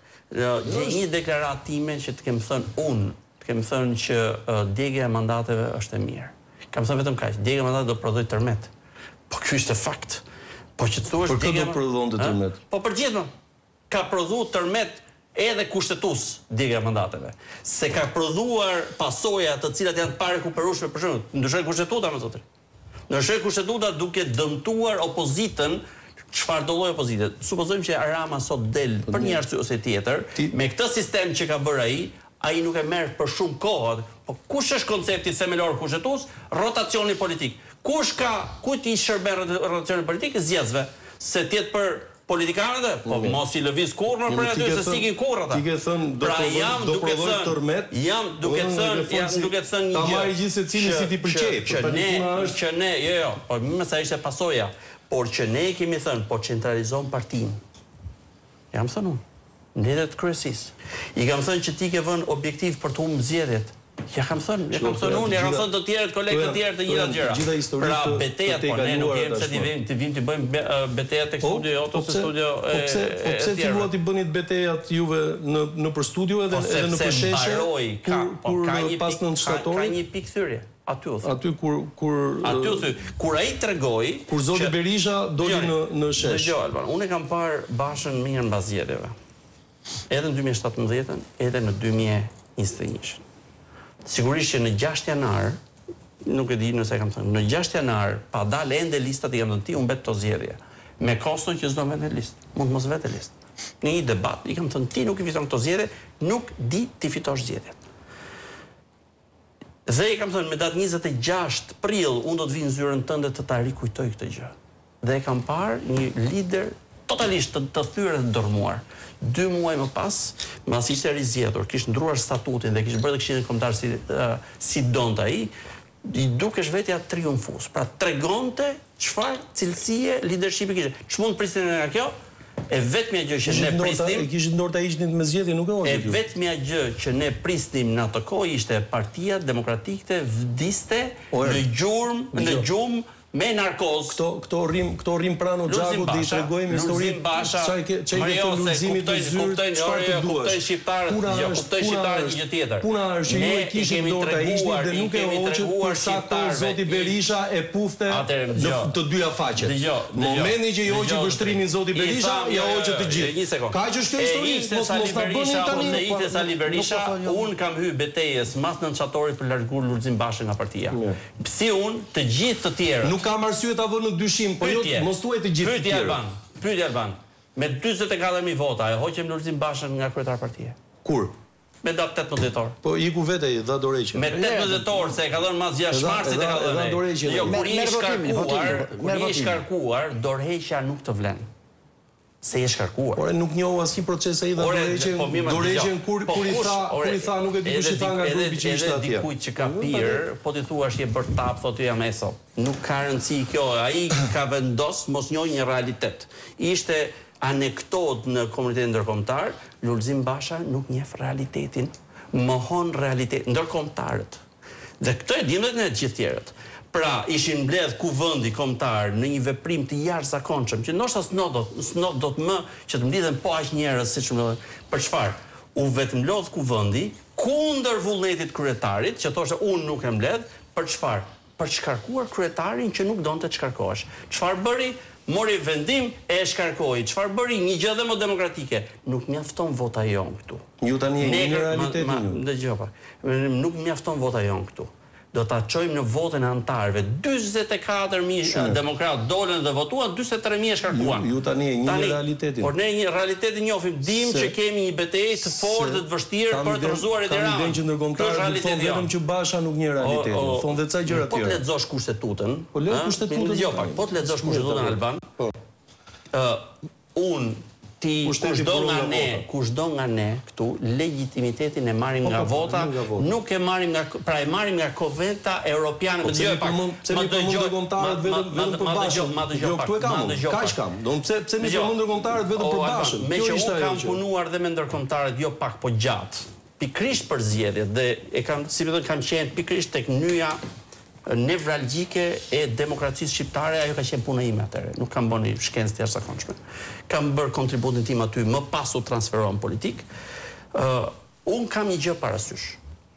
Gjej një deklaratë time që të kem thënë unë, të kem thënë që djegja e mandateve është e mirë. Kam thënë vetëm kaq, djegja e mandateve do prodhoj tërmet. Po ky është fakt. Po që thuash djegja do prodhonte tërmet. Po përgjithësi ka prodhuar tërmet edhe kushtetues djegja e mandateve. Se ka prodhuar pasoja të cilat janë të parekuperueshme për shembull, ndryshoi kushtetuta më zotëri. Ndryshoi kushtetuta duke dëmtuar opozitën, çfarë do lloj opozite. Supozojmë që Rama sot del për një arsye ose tjetër, me këtë sistem që ka bërë ai, ai nuk e merr për shumë kohë. Po kush është koncepti themelor kushtetues? Rotacioni politik. Kush ka, kujt i shërben rotacioni politik? Zgjedhësve. Se tjetë për politikanët, po mos i lëviz kurrë për aty se sikin kurrë ata. Ti ke thënë do të prodhoj tërmet. Jam duke thënë, jam duke thënë një gjë. Ta marrë gjithë secili si ti pëlqej. Që ne, që ne, jo jo, po më sa ishte pasoja, por që ne kemi thënë, po centralizon partinë. Jam thënë unë, ndetet kryesisë. I kam thënë që ti ke vënë objektiv për të humbur zgjedhjet. Ja kam thënë, ja kam thënë unë, ja kam thënë të tjerët, kolegë të tjerë të gjitha gjëra. Pra betejat, po ne nuk jemi pse ti vim, ti vim të bëjmë betejat tek studio Joto se studio e tjerë. Po pse filluat i bënit betejat juve në në për studio edhe edhe në përsheshje? Kur pas nënt shtatorit ka një pikë thyrje. Aty u thë. Aty kur kur Aty u thë. Kur ai tregoi, kur zoti Berisha doli në në shesh. Dgjoj Alban, unë kam parë Bashën mirë mbas zgjedhjeve. Edhe në dy mijë e shtatëmbëdhjetë, edhe në dy mijë e njëzet e një. Sigurisht që në gjashtë janar, nuk e di nëse kam thënë, në gjashtë janar, pa dalë ende listat i kam thënë ti, unë bet të zgjedhje. Me koston që s'do vete listë, mund mos vete listë. Në një debat, i kam thënë ti nuk i fiton këto zgjedhje, nuk di ti fitosh zgjedhjet. Dhe i kam thënë me datë njëzet e gjashtë prill, unë do të vinë zyrën tënde të ta rikujtoj këtë gjë. Dhe e kam parë një lider totalisht të, të thyrë dhe dërmuar. Dy muaj më pas, mbas ishte rizgjedhur, kishte ndruar statutin dhe kishte bërë Këshillin Kombëtar si uh, si donte ai, i dukesh vetja triumfues. Pra tregonte çfarë cilësie leadershipi kishte. Ç'mund prisnin nga kjo? E vetmja gjë që ne prisnim, e kishin dorë ta hiqnin me zgjedhje, nuk e ose. E vetmja gjë që ne prisnim në atë kohë ishte Partia Demokratike vdiste në gjurmë, në gjumë me narkoz. Këto këto rrim këto rrim pranë Xhakut dhe i tregojmë historinë çfarë ke çfarë ke thënë Lulzimit të zyrë, çfarë të duash. Kuptojnë shqiptarët, jo, kuptojnë shqiptarët një gjë tjetër. Puna është që ju e kishit dorë ta ishni dhe nuk e hoqët për sa kohë zoti Berisha e pufte në të dyja faqet. Momentin që i hoqi vështrimin zoti Berisha, ja hoqët të gjithë. Kaq është kjo histori, mos mos ta bëni tani. E ishte Sali Berisha, un kam hyrë betejës mas nënçatorit për larguar Lulzim Bashën nga partia. Si un, të gjithë të tjerë. Nuk kam arsye ta vë në dyshim, po jo mos thuaj të gjithë. Pyetje Alban, pyetje Alban. Me dyzet e katër mijë vota e hoqëm Lulzim Bashën nga kryetar partia. Kur? Me datë tetëmbëdhjetë dhjetor. Po iku vete dha Dorëqi. Me tetëmbëdhjetë dhjetor se e ka dhënë mas gjashtë marsit e ka dhënë. Jo, kur i shkarkuar, kur i shkarkuar, dorëheqja nuk të vlen. Se i shkarkuar. Por nuk njohu asnjë proces ai dha Dorëqi. Dorëqi kur kur i tha, kur i tha nuk e di kush i tha nga grupi që ishte atje. Edhe dikujt që ka pirë, po ti thuash je bër tap, thotë jam eso. Nuk ka rëndësi kjo, ai ka vendos mos njohë një realitet. Ishte anekdot në komunitetin ndërkombëtar, Lulzim Basha nuk njeh realitetin, mohon realitetin ndërkombëtarët. Dhe këtë e dimë ne të gjithë tjerët. Pra, ishin mbledh kuvendi kombëtar në një veprim të jashtëzakonshëm, që ndoshta s'no do s'no do të më që të mblidhen po aq njerëz siç më për çfarë? U vetëm lodh kuvendi kundër vullnetit kryetarit, që thoshte unë nuk e mbledh, për çfarë? Për të shkarkuar kryetarin që nuk donte të shkarkohesh. Çfarë bëri? Mori vendim e shkarkoi. Çfarë bëri? Një gjë dhe më demokratike. Nuk mjafton vota jon këtu. Ju tani jeni në realitetin. Dëgjoj pak. Nuk mjafton vota jon këtu. Do ta çojmë në votën e antarëve. dyzet e katër mijë demokratë dolën dhe votuan, dyzet e tre mijë shkarkuan. Ju tani jeni në realitetin. Por ne një realitetin njohim, dim që kemi një betejë të fortë dhe të vështirë për të rrëzuar Edi Ramën. Kanë që ndërkombëtarët thonë vetëm që Basha nuk njeh realitetin. Thonë dhe ca gjëra tjera. Po të lexosh kushtetutën. Po lexo kushtetutën. Jo, pak, po të lexosh kushtetutën Alban. Po. Ë, un ti kushdo nga ne, kushdo nga ne këtu legitimitetin e marrim nga vota, nuk e marrim nga pra e marrim nga konventa europiane. Më dëgjoj pak. Pse mi përmend ndërkombëtarët vetëm vetëm për Bashën? Jo, këtu e kam. Kaq kam. Do pse pse mi përmend ndërkombëtarët vetëm për Bashën? Me që unë kam punuar dhe me ndërkombëtarët jo pak po gjatë. Pikrisht për zgjedhjet dhe e kam si më thënë kam qenë pikrisht tek nyja nevralgjike e demokracisë shqiptare, ajo ka qenë puna ime atëherë. Nuk kam bënë shkencë të jashtëzakonshme. Kam bërë kontributin tim aty, më pas u transferohem politik. Uh, un kam një gjë parasysh,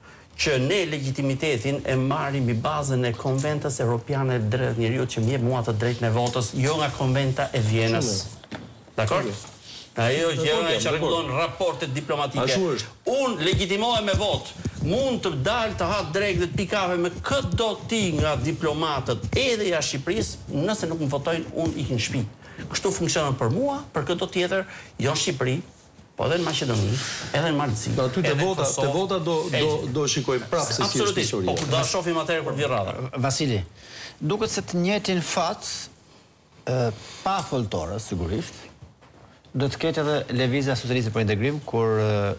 që ne legitimitetin e marrim mbi bazën e konventës europiane të drejtë njeriut që më jep mua të drejtën e votës, jo nga konventa e Vienës. Dakor? Ajo që që rregullon raportet diplomatike. Unë legitimohem me votë. Mund të dalë të hatë drejtë dhe të pikave me këtë do ti nga diplomatët edhe jashtë Shqipërisë, nëse nuk më votojnë, unë ikin në shtëpi. Kështu funksionon për mua, për këtë do tjetër, jo në Shqipëri, po edhe në Maqedoni, edhe në Maldzi. Do aty të vota, të vota do do do shikoj prapë se si është historia. Po do shohim atëherë për vjerrada. Vasili, duket se të njëjtin fat pa foltorë sigurisht. Do të ketë edhe lëvizja socialiste për integrim, kur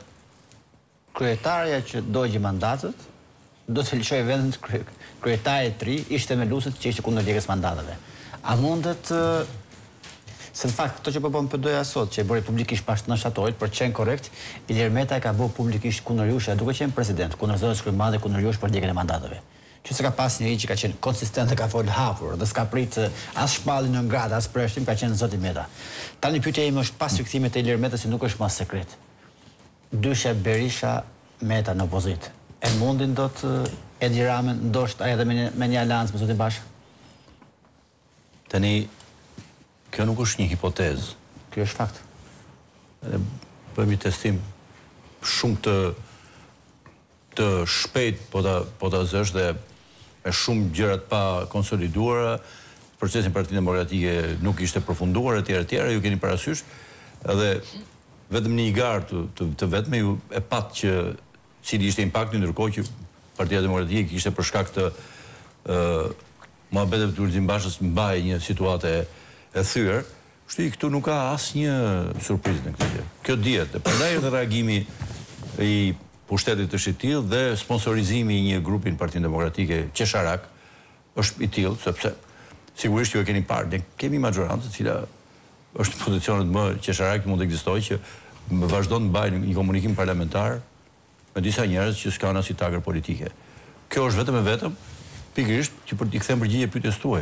kryetarja që dogji mandatet, do të lëshojë vendin kryetarit të ri, ishte me luset që ishte kundër djegës mandateve. A mundet, se në fakt, këto që po bëm P D-ja sot, që e bëri publikisht pas nënshtatorit, për qenë korrekt, Ilir Meta e ka bërë publikisht kundër jush, duke qenë president, kundër zotës kryemare, kundër jush për djegën e mandateve. Që se ka pas njëri që ka qenë konsistent dhe ka folë hapur, dhe s'ka pritë as shpallin në ngradë, as preshtim, ka qenë zoti Meta. Tani pyetja ime është pas rikthimit të Ilir Metës, si nuk është mas sekret. Dyshe Berisha Meta në opozit. E mundin do të Edi Ramën, ndoshta edhe me një alancë me zotin Bashë? Tani, kjo nuk është një hipotezë. Kjo është fakt. Bëjmë një testim shumë të të shpejt, po ta po ta zësh dhe me shumë gjërat pa konsoliduara, procesin Partinë Demokratike nuk ishte përfunduar etj etj, ju keni parasysh, edhe vetëm një garë të, të, të vetme ju e pat që cili ishte impakti ndërkohë që Partia Demokratike kishte për shkak të uh, muhabetet të Lulzim Bashës mbaj një situatë e, e thyer, kështu i këtu nuk ka asnjë surprizë në këtë gjë. Kjo dihet, dhe prandaj edhe reagimi i pushtetit të shtill dhe sponsorizimi i një grupi në Partinë Demokratike qesharak është i tillë, sepse sigurisht ju e keni parë, ne kemi majorancë e cila është në pozicionet më qesharak mund të ekzistojë që vazhdon të mbajë një komunikim parlamentar me disa njerëz që s'kan asnjë tagër politike. Kjo është vetëm e vetëm pikërisht që për t'i kthem përgjigje pyetjes tuaj.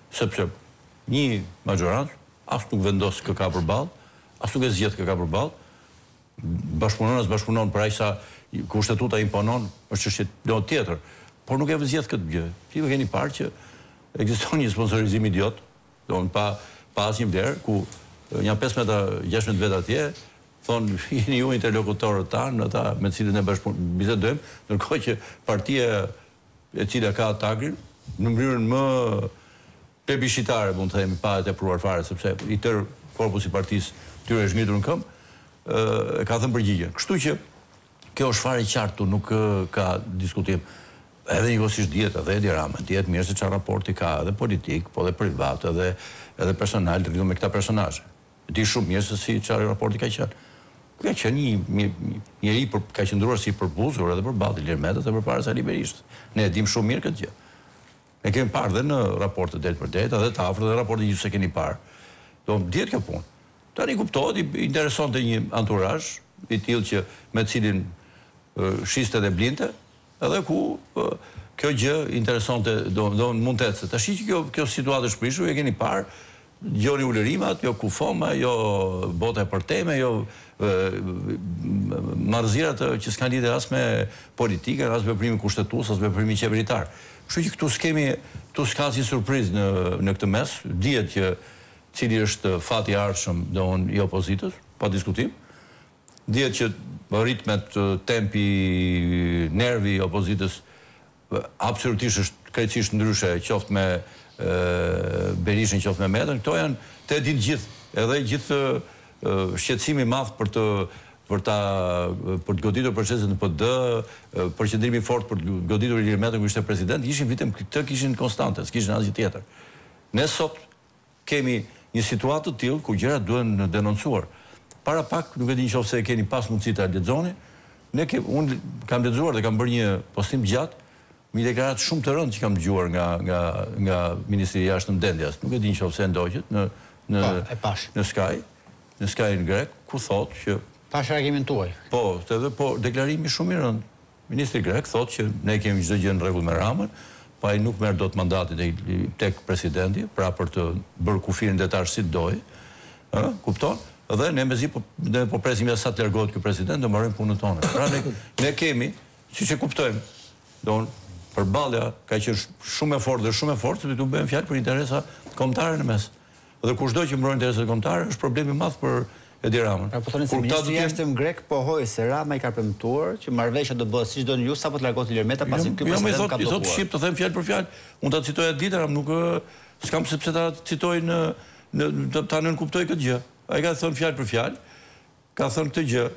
sepse një majorancë as nuk vendos kë ka përballë, as nuk e zgjedh kë ka përballë. Bashkëpunon as bashkëpunon për aq sa kushtetuta imponon, është çështje do tjetër, por nuk e zgjedh këtë gjë. Ti më keni parë që ekziston një sponsorizim idiot, domthonë pa pa asnjë vlerë, ku janë pesëmbëdhjetë gjashtëmbëdhjetë vet atje, thonë jeni ju interlokutorët tanë, ata me të cilën ne bashkëpunojmë, bisedojmë, ndërkohë që partia e cila ka tagrin në mënyrën më plebiscitare, mund të themi, pa e tepruar fare, sepse i tërë korpusi i partisë tyre është ngritur në këmbë, e ka thënë përgjigjen. Kështu që kjo është fare qartë, nuk ka diskutim. Edhe njëkohësisht dihet, edhe Edi Rama dihet mirë se çfarë raporti ka, edhe politik, po edhe privat, edhe edhe personal të lidhur me këta personazhe. Di shumë mirë se si çfarë raporti ka qenë. Ka qenë një njeri ka qëndruar si përbuzur edhe për Ballë Ilir Metës edhe përpara Sali Berishës. Ne e dim shumë mirë këtë gjë. Ne kemi parë dhe në raportet del për det, edhe të afërt dhe raportet që se keni parë. Do dihet kjo punë. Tani kuptohet, i interesonte një anturazh i tillë që me të cilin shiste dhe blinte, edhe ku kjo gjë interesonte do do mund të ecë. Tash që kjo kjo situatë është prishur, e keni parë gjoni ulërimat, jo kufoma, jo bota e përteme, jo marrëzirat që s'kan lidhje as me politikën, as me veprimin kushtetues, as me veprimin qeveritar. Kështu që këtu s'kemi, këtu s'ka si surprizë në në këtë mes, dihet që cili është fati i ardhshëm domthon i opozitës, pa diskutim. Dihet që ritmet, tempi, nervi i opozitës absolutisht është krejtësisht ndryshe, qoftë me Berishën, qoftë me Metën. Këto janë të ditë gjithë, edhe gjithë shqetësimi i madh për të për ta për të goditur procesin në P D, përqendrimi fort për të goditur Ilir Metën kur ishte president, ishin vitem këtë kishin konstante, s'kishin asgjë tjetër. Ne sot kemi një situatë të tillë ku gjërat duhen denoncuar. Para pak, nuk e di nëse e keni pas mundësi ta lexoni, ne ke unë kam lexuar dhe kam bërë një postim gjatë me deklaratë shumë të rëndë që kam dëgjuar nga nga nga Ministri i Jashtëm Dendjas. Nuk e di nëse ndoqët në në në Sky, në Sky në grek, ku thotë që pash reagimin tuaj. Po, edhe po deklarimi shumë i rëndë. Ministri grek thotë që ne kemi çdo gjë në rregull me Ramën, pa ai nuk merr dot mandatin tek presidenti, pra për të bërë kufirin detar si doj. Ë, kupton? Dhe ne mezi po ne po presim sa të largohet ky president, do marrim punën tonë. Pra ne ne kemi, siç e kuptojmë, don përballja ka qenë shumë e fortë dhe shumë e fortë sepse tu bëhen fjalë për interesa kombëtare në mes. Dhe kushdo që mbron interesat kombëtare është problem i madh për Edi Ramën. Pra po thonë se ministri i jashtëm grek pohoi se Rama i ka premtuar që marrëveshja do bëhet siç doni ju sapo të largohet Ilir Meta pasi ky president ka bllokuar. Jo, më thotë shqip të them fjalë për fjalë. Unë ta citoj atë ditën, nuk s'kam sepse ta citoj në në ta nën kuptoj këtë gjë. Ai ka thënë fjalë për fjalë. Ka thënë këtë gjë.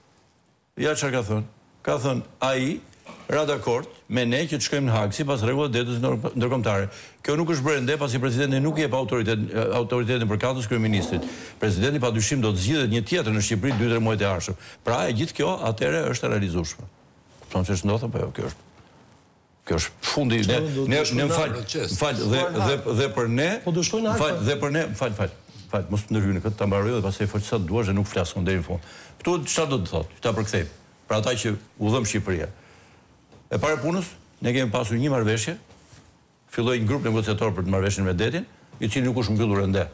Ja çfarë ka thënë? Ka thënë ai ra dakord me ne që të shkojmë në Hag sipas rregullave të drejtës ndërkombëtare. Kjo nuk është bërë ende pasi presidenti nuk i jep autoritet autoritetin për katës kryeministrit. Presidenti padyshim do të zgjidhet një tjetër në Shqipëri dy tre muajt e ardhshëm. Pra e gjithë kjo atëherë është e realizueshme. Kupton ç'është ndodhur apo jo? Kjo është kjo është fundi ne ne ne fal fal dhe dhe dhe për ne fal dhe për ne fal fal fal mos ndërhyjni këtë ta mbaroj dhe pastaj fol sa duash dhe nuk flas deri në fund. Ktu çfarë do të thotë? Ta përkthejmë. Për ata që udhëm Shqipëria. E para punës, ne kemi pasur një marrëveshje, filloi një grup negociator për të marrëveshjen me detin, i cili nuk është mbyllur ende.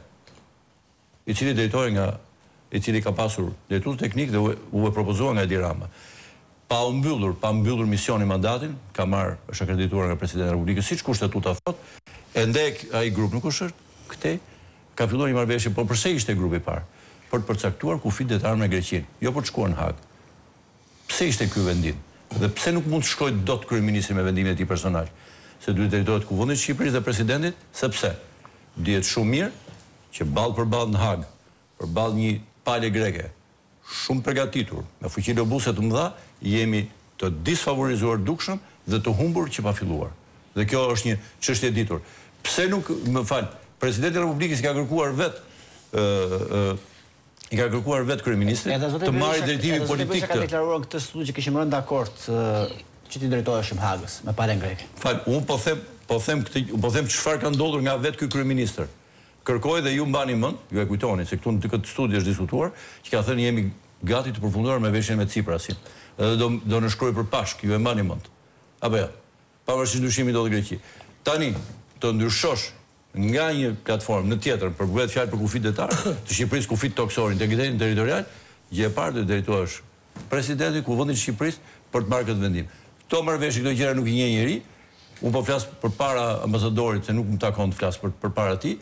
I cili drejtohej nga i cili ka pasur drejtues teknik dhe u, u e propozua nga Edi Rama. Pa u mbyllur, pa mbyllur misionin mandatin, ka marrë është akredituar nga presidenti i Republikës, siç kushtetuta thotë, ende ai grup nuk është këtej, ka filluar një marrëveshje, por pse ishte grupi i parë? Për të përcaktuar kufit detar me Greqinë, jo për të shkuar në Hag. Pse ishte ky vendim? Dhe pse nuk mund të shkojë dot kryeministri me vendimin e tij personal? Se duhet drejtohet kuvendit të Shqipërisë dhe presidentit, sepse dihet shumë mirë që ballë për ballë në Hag, për ballë një palë greke, shumë përgatitur, me fuqi lobuese të mëdha, jemi të disfavorizuar dukshëm dhe të humbur që pa filluar. Dhe kjo është një çështje e ditur. Pse nuk, më fal, presidenti i Republikës ka kërkuar vetë ë i ka kërkuar vetë kryeministri të marrë drejtimin politik. Ka deklaruar këtë studio që kishim rënë dakord që ti drejtoheshim Hagës me palën greke. Fal, unë po them, po them këtë, po them çfarë ka ndodhur nga vetë ky kryeministër. Kërkoi dhe ju mbani mend, ju e kujtoni se këtu në këtë studio është diskutuar, që ka thënë jemi gati të përfunduar me veshjen me Ciprasin. Edhe do do në shkruaj për Pashk, ju e mbani mend. Apo jo. Pavarësisht ndryshimit do të Greqi. Tani, të ndryshosh nga një platformë në tjetër për bëhet fjalë për kufit detar të Shqipërisë, kufit toksor, integritetin territorial, gjë e parë do drejtohesh presidenti Kuvendit të Shqipërisë për të marrë këtë vendim. Kto marrëveshje këto gjëra nuk i njeh njeri. Unë po flas përpara ambasadorit se nuk më takon të flas për përpara tij.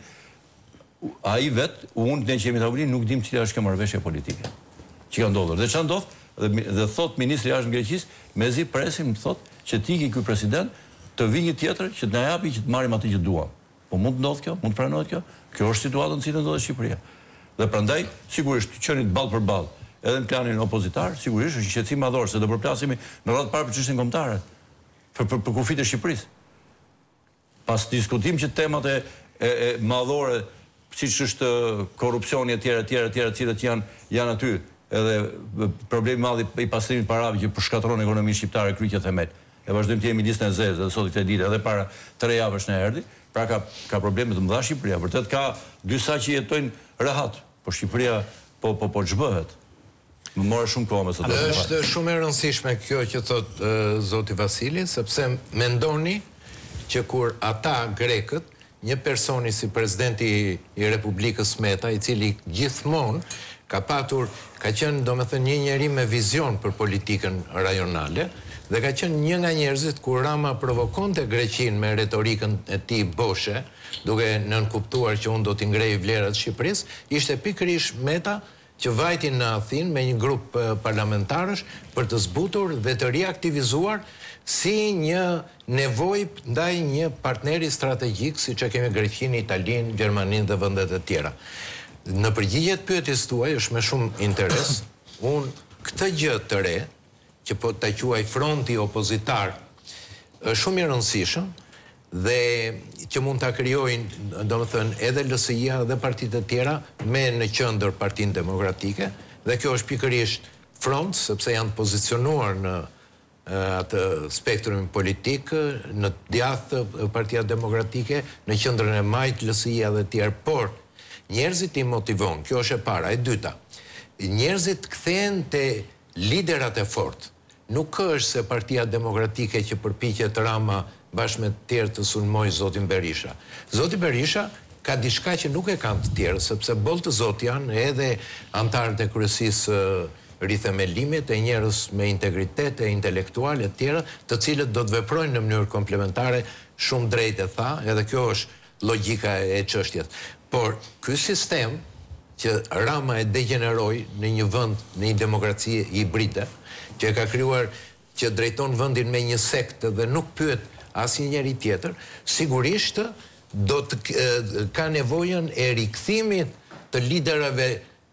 Ai vet, unë ne që jemi tavolinë nuk dim cila është kjo marrëveshje politike që ka ndodhur. Dhe çfarë ndodh? Dhe, dhe thot ministri jashtë Greqisë, mezi presim thot që ti ky president të vi një tjetër që të na japi që të marrim atë që duam. Po mund të ndodhë kjo? Mund të pranohet kjo? Kjo është situata në cilën ndodhet Shqipëria. Dhe prandaj sigurisht qenit ballë për ballë, edhe në planin opozitar, sigurisht është një shqetësim madhor se do përplasemi në radhë parë për çështjen kombëtare, për për, për kufit e Shqipërisë. Pas diskutim që temat e, e, e madhore, siç është korrupsioni etj etj etj, të cilët janë janë aty, edhe problemi i madh i pastrimit parave që përshkatron ekonominë shqiptare kryqë themel. E vazhdojmë të jemi listën e zezë, edhe sot këtë ditë, edhe para tre javësh në erdhi, pra ka ka probleme të mëdha Shqipëria. Vërtet ka disa që jetojnë rehat, por Shqipëria po po po ç'bëhet. Më morë shumë kohë me sot. Është shumë e rëndësishme kjo që thot uh, zoti Vasili, sepse mendoni që kur ata grekët, një personi si presidenti i Republikës Meta, i cili gjithmonë ka patur, ka qenë domethënë një njeri me vizion për politikën rajonale, dhe ka qenë një nga njerëzit kur Rama provokonte Greqinë me retorikën e tij boshe, duke nënkuptuar që unë do t'i ngrej vlerat Shqipërisë, ishte pikërisht Meta që vajti në Athinë me një grup parlamentarësh për të zbutur dhe të riaktivizuar si një nevojë ndaj një partneri strategjik, siç e kemi Greqinë, Italinë, Gjermaninë dhe vendet e tjera. Në përgjigje të pyetjes tuaj është me shumë interes, unë këtë gjë të re, që po ta quaj fronti opozitar, është shumë i rëndësishëm dhe që mund ta krijojnë, domethënë, edhe L S I-a dhe partitë e tjera me në qendër Partinë Demokratike, dhe kjo është pikërisht front, sepse janë pozicionuar në atë spektrumin politik, në djathtë Partia Demokratike, në qendrën e majt L S I-a dhe tjerë, por njerëzit i motivon, kjo është e para. E dyta, njerëzit kthehen te liderat e fortë. Nuk është se Partia Demokratike që përpiqet Rama bashkë me të tjerë të sulmojë zotin Berisha. Zoti Berisha ka diçka që nuk e kanë të tjerë, sepse boll të zot janë edhe antarët e kryesisë rithemelimit, e njerëz me integritet e intelektuale të tjera, të cilët do të veprojnë në mënyrë komplementare, shumë drejt e tha, edhe kjo është logjika e çështjes. Por ky sistem që Rama e degeneroi në një vend, në një demokraci hibride, që e ka krijuar, që drejton vendin me një sektë dhe nuk pyet asnjë njeri tjetër, sigurisht do të ka nevojën e rikthimit të liderave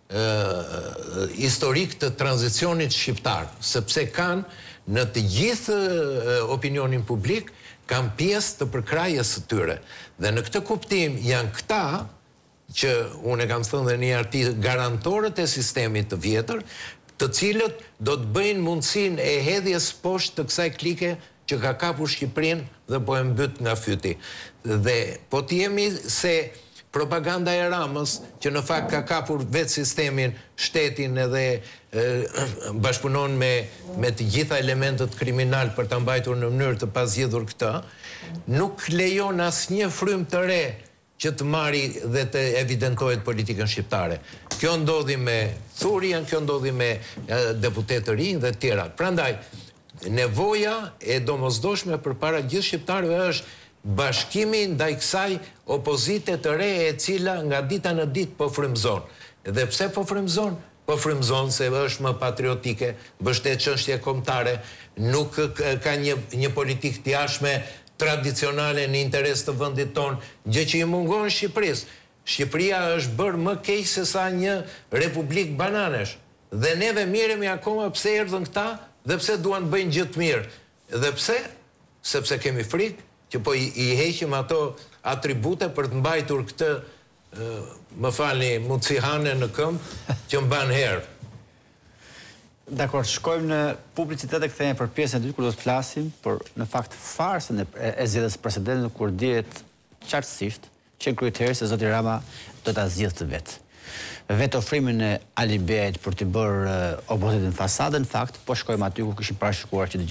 historik të tranzicionit shqiptar, sepse kanë në të gjithë opinionin publik, kanë pjesë të përkrajës së tyre. Dhe në këtë kuptim janë këta që unë e kam thënë dhe një artikël, garantorët e sistemit të vjetër, të cilët do të bëjnë mundësinë e hedhjes poshtë të kësaj klike që ka kapur Shqipërinë dhe po e mbyt nga fyti. Dhe po të jemi se propaganda e Ramës, që në fakt ka kapur vetë sistemin, shtetin edhe e, bashkëpunon me, me të gjitha elementet kriminal për ta mbajtur në mënyrë të pazgjedhur këtë, nuk lejon asnjë frymë të re që të marri dhe të evidentohet politikën shqiptare. Kjo ndodhi me Thurian, kjo ndodhi me e, deputet të rinj dhe tjera. Prandaj, nevoja e domosdoshme përpara gjithë shqiptarëve është bashkimi ndaj kësaj opozite të re e cila nga dita në ditë po frymëzon. Dhe pse po frymëzon? Po frymëzon se është më patriotike, mbështet çështje kombëtare, nuk ka një një politikë të jashtme tradicionale në interes të vendit tonë, gjë që i mungon Shqipërisë. Shqipëria është bërë më keq se sa një republikë bananesh. Dhe neve miremi akoma pse erdhën këta dhe pse duan të bëjnë gjë të mirë. Dhe pse? Sepse kemi frikë që po i, i heqim ato atribute për të mbajtur këtë, uh, më falni, mundësihane në këmbë që mban herë. Dakor, shkojmë në publicitet e kthehemi për pjesën e dytë kur do të flasim, por në fakt farsën e, e zgjedhjes së presidentit kur dihet qartësisht që kryetari se zoti Rama do ta zgjidhë të vet. Vetë ofrimin e Ali Bejait për të bërë uh, opozitën fasade, në fakt po shkojmë aty ku kishim parashikuar që të gjithë,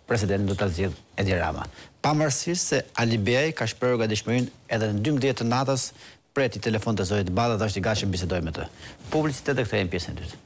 presidentin do ta zgjidh Edi Rama. Pavarësisht se Ali Bej ka shprehur gatishmërinë edhe në dymbëdhjetë të natës preti telefon të Zorit Balla dhe është i gatshëm bisedoj me të. Publicitet e kthehemi pjesën e dytë.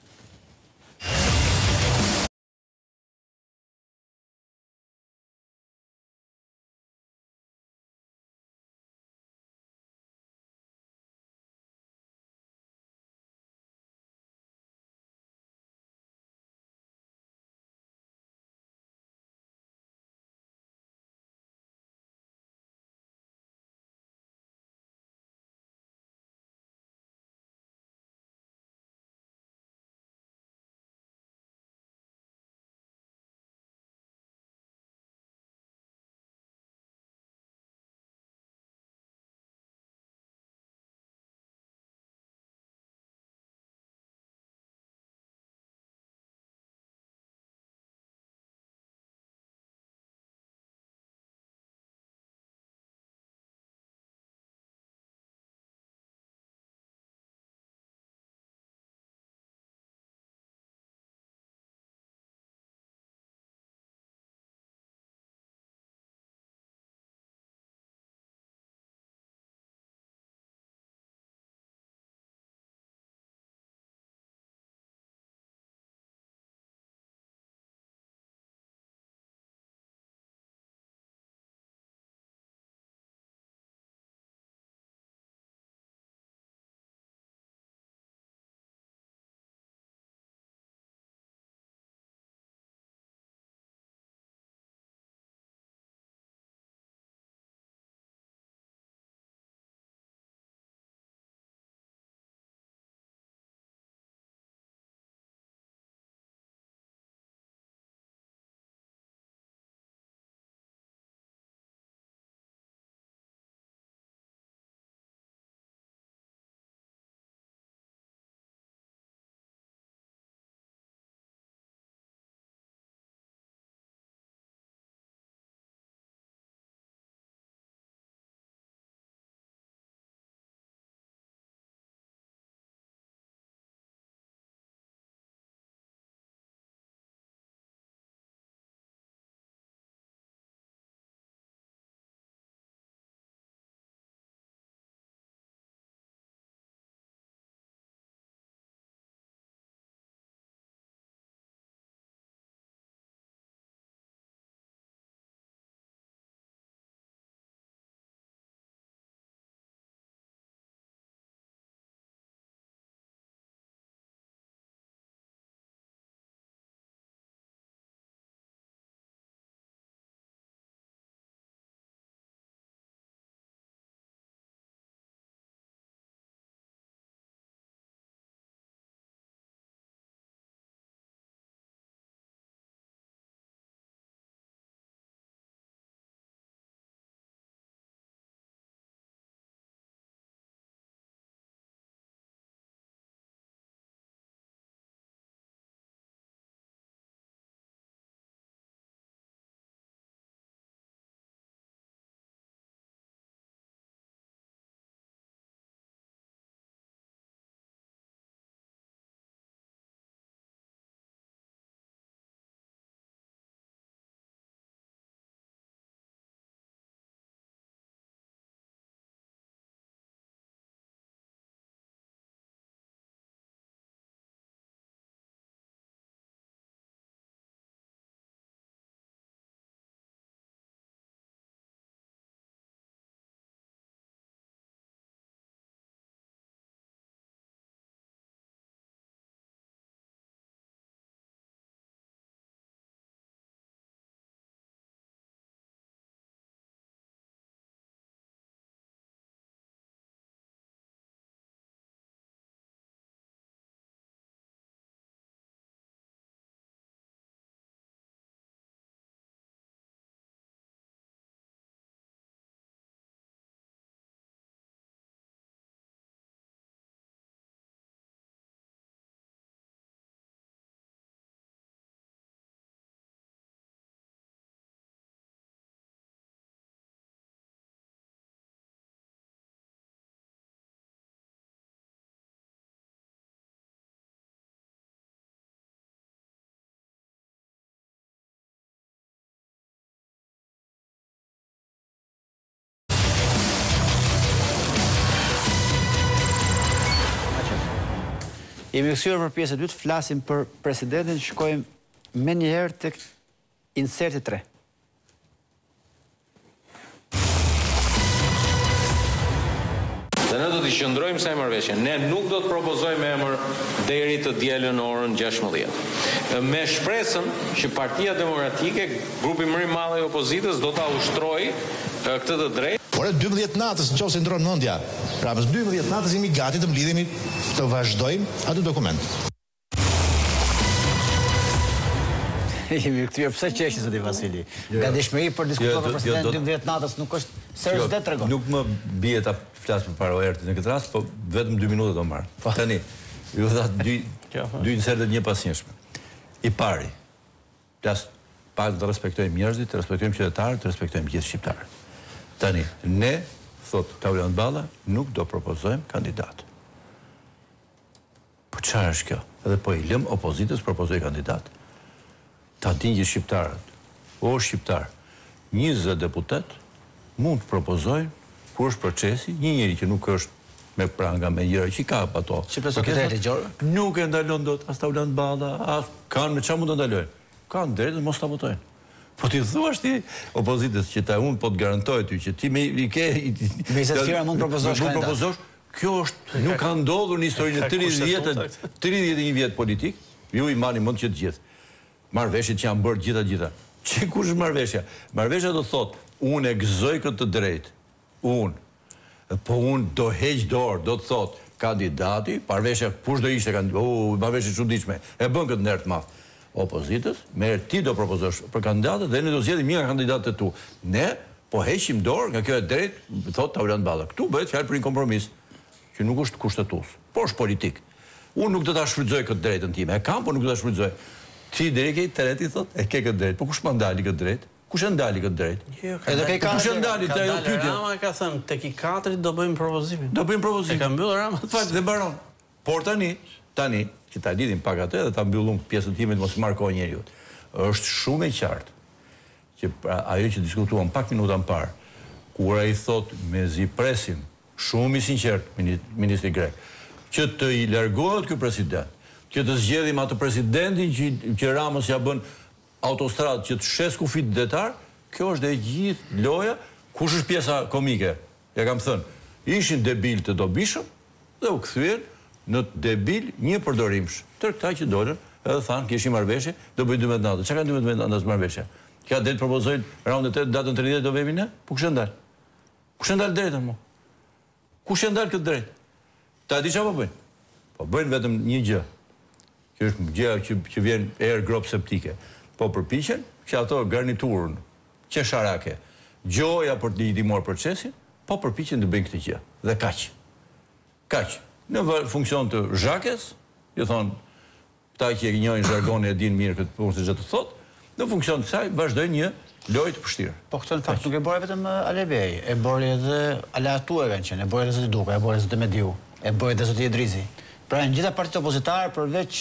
Jemi kthyer për pjesën e dytë, flasim për presidentin, shkojmë me njëherë tek inserti tre. Dhe ne do të qëndrojmë sa e marrëveshje. Ne nuk do të propozojmë emër deri të dielën në orën gjashtëmbëdhjetë. Me shpresën që Partia Demokratike, grupi më i madh i opozitës, do ta ushtrojë këtë të drejtë. Por e dymbëdhjetë natës, nëse ndron mendja. Pra pas dymbëdhjetë natës jemi gati të mblidhemi të vazhdojmë atë dokument. Jemi kthyer, pse qeshi zoti Vasili? Gatishmëri për diskutuar për presidentin dymbëdhjetë natës nuk është seriozitet tregon. Nuk më bie ta flas për para herët në këtë rast, po vetëm dy minuta do marr. Tani, ju tha dy dy inserte një pasnjëshme. I pari, plas pa të respektojmë njerëzit, të respektojmë qytetarët, të respektojmë gjithë shqiptarët. Tani, ne, thot Taulant Balla, nuk do propozojmë kandidat. Po çfarë është kjo? Edhe po i lëm opozitës propozoj kandidat. Ta dinë gjithë shqiptarët, o shqiptar, njëzet deputet mund të propozojnë kur është procesi, një njeri që nuk është me pranga, me njëra, që i ka pa to. Që plesë këtë gjorë? Nuk e ndalon dot, as Taulant Balla, as kanë me çfarë mund të ndalojnë. Kanë drejtë mos ta votojnë. Po ti thuash ti opozitës që ta unë po të garantoj ty që ti me i ke... Me njëzet fira mund të propozosh kandidat. Kjo është, nuk ka ndodhur në historinë e tridhjetë e një vjet politik, ju i mani mend që të gjithë. Marrëveshjet që janë bërë gjitha gjitha. Që kush është marrëveshja? Marrëveshja do thotë, unë e gëzoj këtë të drejtë. Unë. Po unë do heq dorë, do të thotë, kandidati, marrëveshja kush do ishte kandidat, u marrëveshje çuditshme. E bën këtë ndër të madh. Opozitës, merr ti do propozosh për kandidatët dhe ne do zgjedhim një nga kandidatët e tu. Ne po heqim dorë nga kjo e drejtë, thotë Taulant Balla. Ktu bëhet fjalë për një kompromis që nuk është kushtetues, por është politik. Unë nuk do ta shfrytëzoj këtë drejtën time. E kam, por nuk do ta shfrytëzoj. Ti deri ke tereti thot, e ke këtë drejtë. Po kush më ndali këtë drejtë? Kush e ndali këtë drejtë? Edhe ke kush e ndali te ajo pyetje? Rama ka thënë tek i katërt do bëjmë propozimin. Do bëjmë propozim. E ka mbyllur Rama. Fakt dhe mbaron. Por tani, tani që ta lidhim pak atë dhe ta mbyllum pjesën time të mos marr kohë njeriu. Është shumë e qartë që pra, ajo që diskutuam pak minuta më parë, kur ai thot mezi presim, shumë i sinqert ministri grek, që të i largohet ky president, që të zgjedhim atë presidentin që, që Ramës ja bën autostradë, që të shes kufit detar, kjo është dhe gjithë loja, kush është pjesa komike? Ja kam thënë, ishin debil të dobishëm dhe u kthyen në debil një përdorimsh. Tër këta që dolën, edhe thanë, kishim marrëveshje, do bëjnë dymbëdhjetë natë. Çka kanë dymbëdhjetë natës marrëveshje? Ka drejt propozojnë raundën e tetë, datën tridhjetë do vemi ne? Po kush e ndal? Kush e ndal drejtën mo? Kush e ndal këtë drejtë? Ta di çfarë po bëjnë? Po bëjnë vetëm një gjë. Që është gjëja që, që vjen erë grop septike. Po përpiqen që ato garniturën qesharake, gjoja për të ndihmuar procesin, po përpiqen të bëjnë këtë gjë. Dhe kaq. Kaq. Në funksion të zhakes, ju thonë, ta që e njohin zhargonin e din mirë këtë punë se çfarë të thotë, në funksion të saj vazhdojnë një lojë të vështirë. Po këtë në fakt nuk e bërë vetëm Alebej, e bërë edhe Alatu e kanë qenë, e bërë edhe zoti Duka, e bërë edhe zoti Mediu, e bërë edhe zoti Edrizi. Pra në gjitha partitë opozitare përveç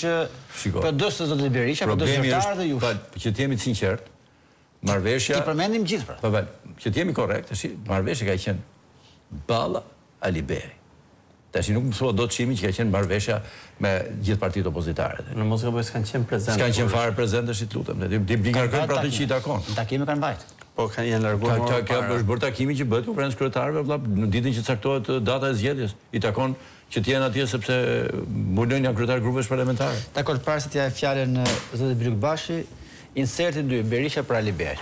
P D-s së zoti Berisha, P D-s zyrtar dhe jush. Problemi që të jemi të sinqert, marrëveshja. Ti përmendim gjithë pra. Po vel, që të jemi korrekt, tash marrëveshja ka qenë Balla Alibej. Tash nuk më thua dot çimi që ka qenë marrëveshja me gjithë partitë opozitare. Në mos gaboj s'kan qenë prezente. S'kan qenë fare prezente, si lutem. Ne di ngarkojmë për atë që i takon. Takimi kanë vajt. Po kanë janë larguar. Ka ka është bërë takimi që bëhet konferencë kryetarëve vëlla në ditën që caktohet data e zgjedhjes. I takon që të jenë atje sepse mbulojnë janë kryetar grupesh parlamentare. Dakor, para se t'ja fjalën zotit Blykbashi, inserti dy, Berisha për Alibej.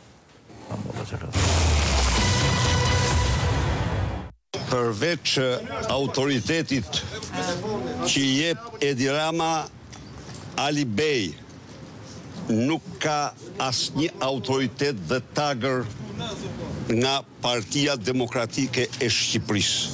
Përveç autoritetit që jep Edi Rama, Alibej nuk ka asnjë autoritet dhe tagër nga Partia Demokratike e Shqipërisë.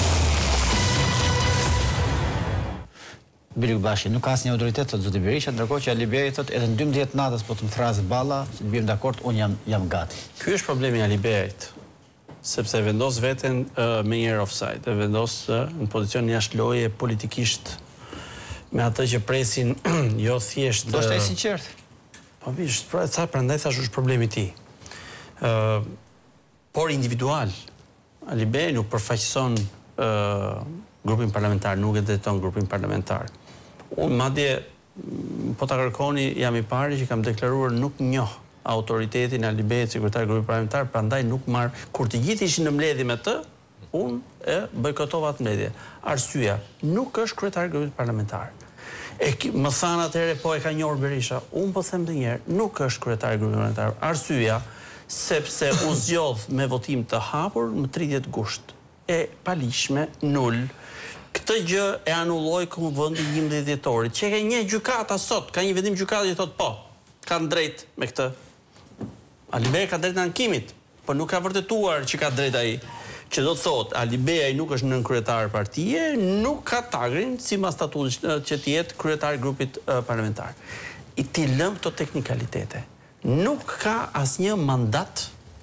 Blykbashi, nuk ka asnjë autoritet, thot zoti Berisha, ndërkohë që Alibej thot edhe në dymbëdhjetë natës po të më thras Balla, që të bëjmë dakord, unë jam jam gati. Ky është problemi i Alibejit, sepse vendos veten uh, me një offside, e vendos uh, në pozicion jashtë loje politikisht me atë që presin jo thjesht. Do të jesh sinqert. Po bish, pra sa prandaj thash është problemi i tij. Ë uh, por individual Alibej nuk përfaqëson ë uh, grupin parlamentar, nuk e drejton grupin parlamentar. Unë madje, po ta kërkoni, jam i pari që kam deklaruar nuk njoh autoritetin Alibejt, sekretar grupit parlamentar, prandaj nuk marr, kur të gjithë ishin në mbledhje me të, unë e bojkotova atë mbledhje. Arsyeja, nuk është kryetar grupit parlamentar. E më thanë atëherë, po e ka njohur Berisha. Unë po them edhe një herë, nuk është kryetar grupit parlamentar. Arsyeja, sepse u zgjodh me votim të hapur më tridhjetë gusht. E palishme, nul. Këtë gjë e anulloi Kuvendi njëmbëdhjetë dhjetorit, që ka një gjykata sot, ka një vendim gjykate që thotë po, kanë drejt me këtë. Alibej ka drejt në ankimit, por nuk ka vërtetuar që ka drejt ai. Që do të thotë, Alibej ai nuk është nën kryetar partije, nuk ka tagrin sipas statutit që të jetë kryetar i grupit parlamentar. I ti lëm këto teknikalitete. Nuk ka asnjë mandat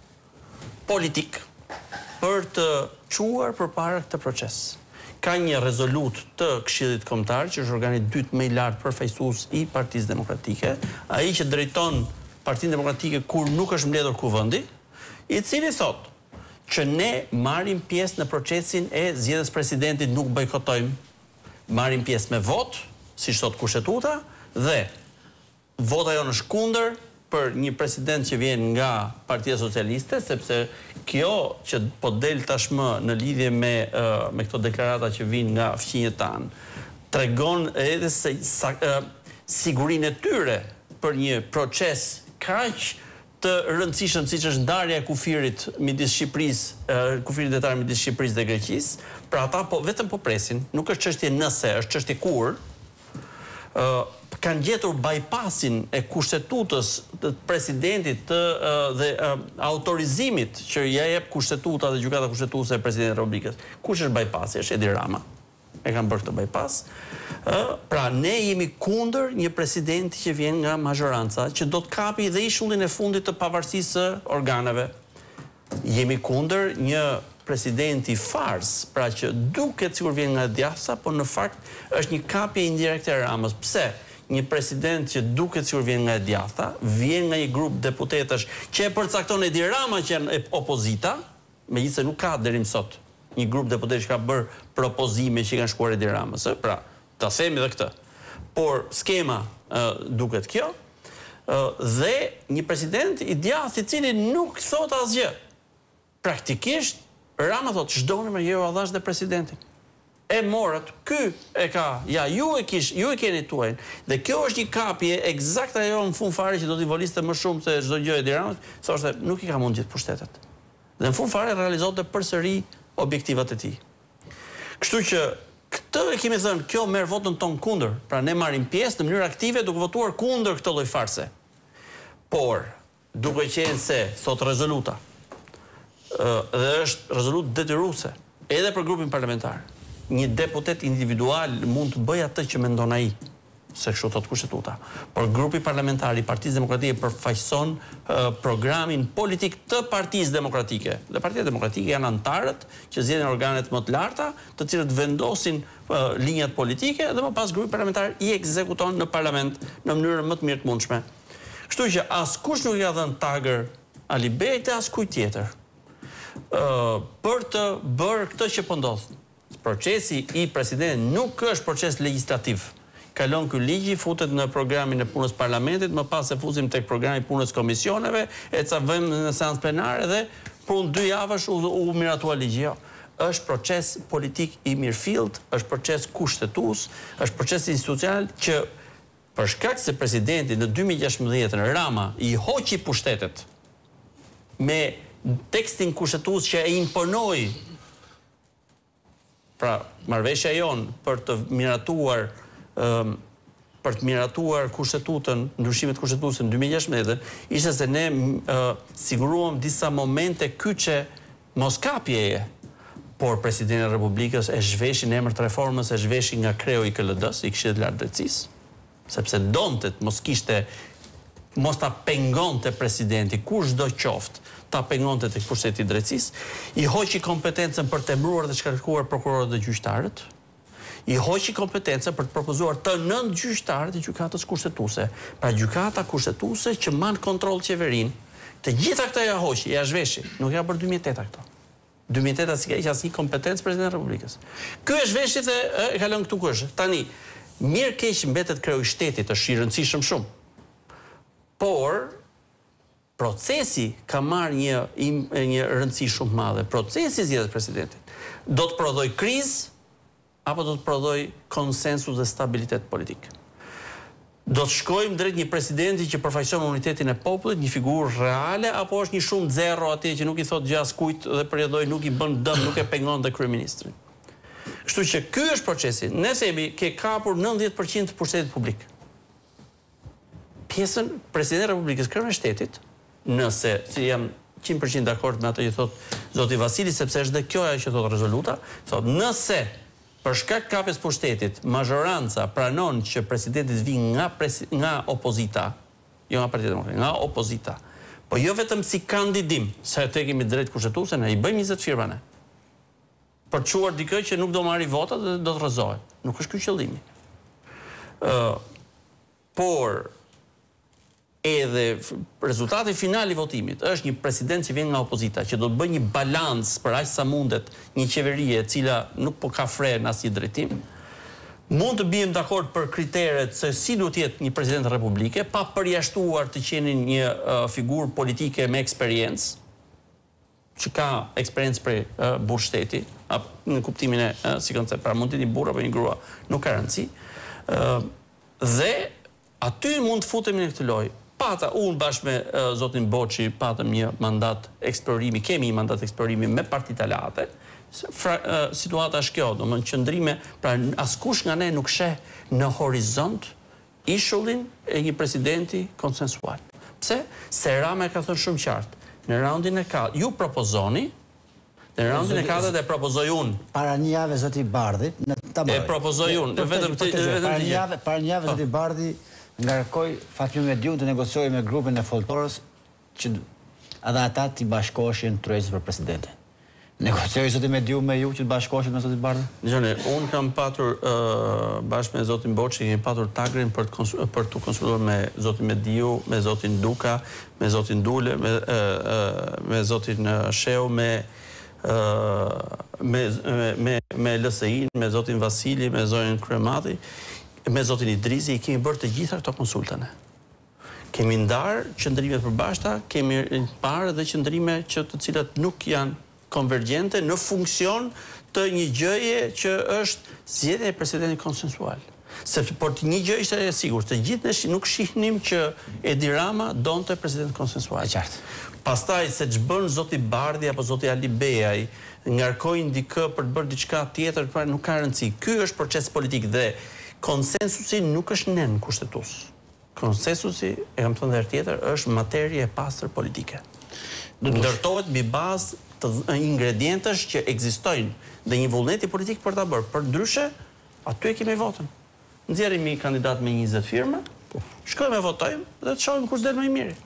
politik për të çuar përpara këtë proces. Ka një rezolut të Këshillit Kombëtar, që është organi dytë më i lartë përfaqësues i Partisë Demokratike, ai që drejton Partinë Demokratike kur nuk është mbledhur Kuvendi, i cili thotë që ne marrim pjesë në procesin e zgjedhjes presidentit, nuk bojkotojmë, marrim pjesë me votë, siç thot kushtetuta, dhe vota jonë është kundër për një president që vjen nga Partia Socialiste, sepse kjo që po del tashmë në lidhje me uh, me këto deklarata që vijnë nga fqinjet tanë, tregon edhe se sa, uh, sigurinë e tyre për një proces kaq të rëndësishëm siç është ndarja e kufirit midis Shqipërisë, uh, kufirit detar midis Shqipërisë dhe Greqisë. Pra ata po vetëm po presin, nuk është çështje nëse, është çështje kur. Uh, kanë gjetur bypassin e kushtetutës të presidentit të, uh, dhe uh, autorizimit që ja jep kushtetuta dhe gjykata kushtetuese e presidentit Republikës. Kush është bypassi? Është Edi Rama. E kanë bërë këtë bypass. Uh, pra ne jemi kundër një presidenti që vjen nga majoranca, që do të kapi dhe ishullin e fundit të pavarësisë së organeve. Jemi kundër një presidenti fars, pra që duket sikur vjen nga djatha, por në fakt është një kapje indirekte e Ramës. Pse? Një president që duket sikur vjen nga djatha, vjen nga një grup deputetësh që e përcakton Edi Rama që janë opozita, megjithëse nuk ka deri më sot një grup deputetësh që ka bërë propozime që kanë shkuar Edi Ramës, pra ta themi edhe këtë. Por skema uh, duket kjo, uh, dhe një president i djathtë i cili nuk thot asgjë. Praktikisht Rama thot, çdoni me jo adhash dhe presidentin. E morët, ky e ka, ja, ju e kish, ju e keni tuajin. Dhe kjo është një kapje eksakt ajo në fund fare që do t'i voliste më shumë se çdo gjë e Edi Ramës, thoshte, nuk i ka mund gjithë pushtetet. Dhe në fund fare realizohet përsëri objektivat e tij. Kështu që këtë e kemi thënë, kjo merr votën tonë kundër. Pra ne marrim pjesë në mënyrë aktive duke votuar kundër këtë lloj farse. Por, duke qenë se thot rezoluta, dhe është rezolut detyruese edhe për grupin parlamentar. Një deputet individual mund të bëjë atë që mendon ai, se kështu thot kushtetuta. Por grupi parlamentar i Partisë Demokratike përfaqëson uh, programin politik të Partisë Demokratike. Dhe Partia Demokratike janë antarët që zgjedhin organet më të larta, të cilët vendosin uh, linjat politike dhe më pas grupi parlamentar i ekzekuton në parlament në mënyrë më të mirë të mundshme. Kështu që askush nuk i ka dhënë tagër Alibejt e askujt tjetër. Uh, për të bërë këtë që po ndodh. Procesi i presidentit nuk është proces legjislativ. Kalon ky ligji, futet në programin e punës parlamentit, më pas e fusim tek programi i punës komisioneve, e ca vëmë në seancë plenare dhe punë dy javësh u, u miratua ligji. Jo. Është proces politik i mirëfillt, është proces kushtetues, është proces institucional që për shkak se presidenti në dy mijë e gjashtëmbëdhjetë Rama i hoqi pushtetet me tekstin kushtetues që e imponoi, pra marrëveshja jon për të miratuar um, për të miratuar kushtetutën, ndryshimet kushtetuese në dy mijë e gjashtëmbëdhjetë, ishte se ne uh, siguruam disa momente kyçe moskapjeje, por presidenti i Republikës e zhveshin në emër të reformës, e zhveshin nga kreu i K L D-s, i Këshillit Lart Drejtësisë, sepse donte mos kishte mos ta pengonte presidenti, kushdo qoftë, ta pengonte tek pushteti i drejtësisë, i hoqi kompetencën për të emëruar dhe shkarkuar prokurorët dhe gjyqtarët, i hoqi kompetencën për të propozuar të nëntë gjyqtarët e gjykatës kushtetuese. Pra gjykata kushtetuese që man kontroll qeverinë, të gjitha këta ja hoqi, ja zhveshi, nuk ja bër dy mijë e tetë këto. dy mijë e tetë as ka asnjë kompetencë presidenti i Republikës. Ky e zhveshi dhe e ka lënë këtu kush. Tani mirë keq mbetet kreu i shtetit, është i rëndësishëm shumë. Por procesi ka marrë një një rëndësi shumë madhe. Procesi i zgjedhjes presidentit do të prodhoj krizë apo do të prodhoj konsensus dhe stabilitet politik. Do të shkojmë drejt një presidenti që përfaqëson unitetin e popullit, një figurë reale, apo është një shumë zero atje që nuk i thot gjë askujt dhe përjedhoj nuk i bën dëm, nuk e pengon dhe kryeministrin. Kështu që ky është procesi. Ne themi ke kapur nëntëdhjetë përqind të pushtetit publik. Pjesën presidenti i Republikës, kryeministri i shtetit, nëse si jam qind përqind dakord me atë që thot zoti Vasili, sepse është dhe kjo ajo që thot rezoluta, thot nëse për shkak kapjes pushtetit, mazhoranca pranon që presidenti vi nga presi, nga opozita, jo nga Partia Demokratike, nga opozita, po jo vetëm si kandidim, se te kemi drejt kushtetuese, ne i bëjmë njëzet firma ne. Për të çuar dikë që nuk do marri votat dhe do të rrëzohet. Nuk është ky qëllimi. Uh, por edhe rezultati final i votimit është një president që vjen nga opozita, që do të bëjë një balancë për aq sa mundet një qeverie e cila nuk po ka fre në asnjë drejtim. Mund të bijmë dakord për kriteret se si duhet të jetë një president republike, pa përjashtuar të qenë një uh, figurë politike me eksperiencë, që ka eksperiencë për uh, burr shteti, në kuptimin e uh, si koncept, pra mund të jetë një burr apo një grua, nuk ka rëndësi. Uh, dhe aty mund të futemi në këtë lojë. Pata, unë bashkë me uh, zotin Boçi, patëm një mandat eksplorimi, kemi një mandat eksplorimi me partitë aleate. Fra, uh, situata është kjo, do më në qëndrime, pra askush nga ne nuk sheh në horizont ishullin e një presidenti konsensual. Pse? Se Rama e ka thënë shumë qartë. Në raundin e katërt, ju propozoni, në raundin e katërt e propozoj unë. Para një jave zoti Bardhi, në tamam. E propozoj unë, vetëm të para një javë, para një javë zoti Bardhi ngarkoj Fatmir Mediun të negociojë me grupin e foltorës që edhe ata të bashkoheshin tryezës për presidentin. Negociojë zoti Mediu me ju që të bashkoheshin me zotin Bardhi? Dgjoni, unë kam patur uh, bashkë me zotin Boçi, kemi patur tagrin për të për të konsultuar me zotin Mediu, me zotin Duka, me zotin Dule, me uh, uh, me zotin uh, Sheu, me uh, me me me L S I, me zotin Vasili, me zotin Kremati, me zotin Idrizi, i kemi bërë të gjitha këto konsultane. Kemi ndarë qëndrime përbashkëta, kemi parë dhe qëndrime që të cilat nuk janë konvergjente në funksion të një gjëje që është zgjedhja e presidentit konsensual. Sepse por të një gjë ishte e sigurt, të gjithë ne nuk shihnim që Edi Rama donte president konsensual. Qartë. Pastaj se ç'bën zoti Bardhi apo zoti Ali Beaj, ngarkojnë dikë për të bërë diçka tjetër, pra nuk ka rëndësi. Ky është proces politik dhe konsensusi nuk është nën kushtetues. Konsensusi, e kam thënë edhe tjetër, është materie e pastër politike. Ndërtohet mbi bazë të ingredientesh që ekzistojnë dhe një vullneti politik për ta bërë. Për ndryshe, aty e kemi votën. Nxjerrim një kandidat me njëzet firma, shkojmë e votojmë dhe të shohim kush del më i miri.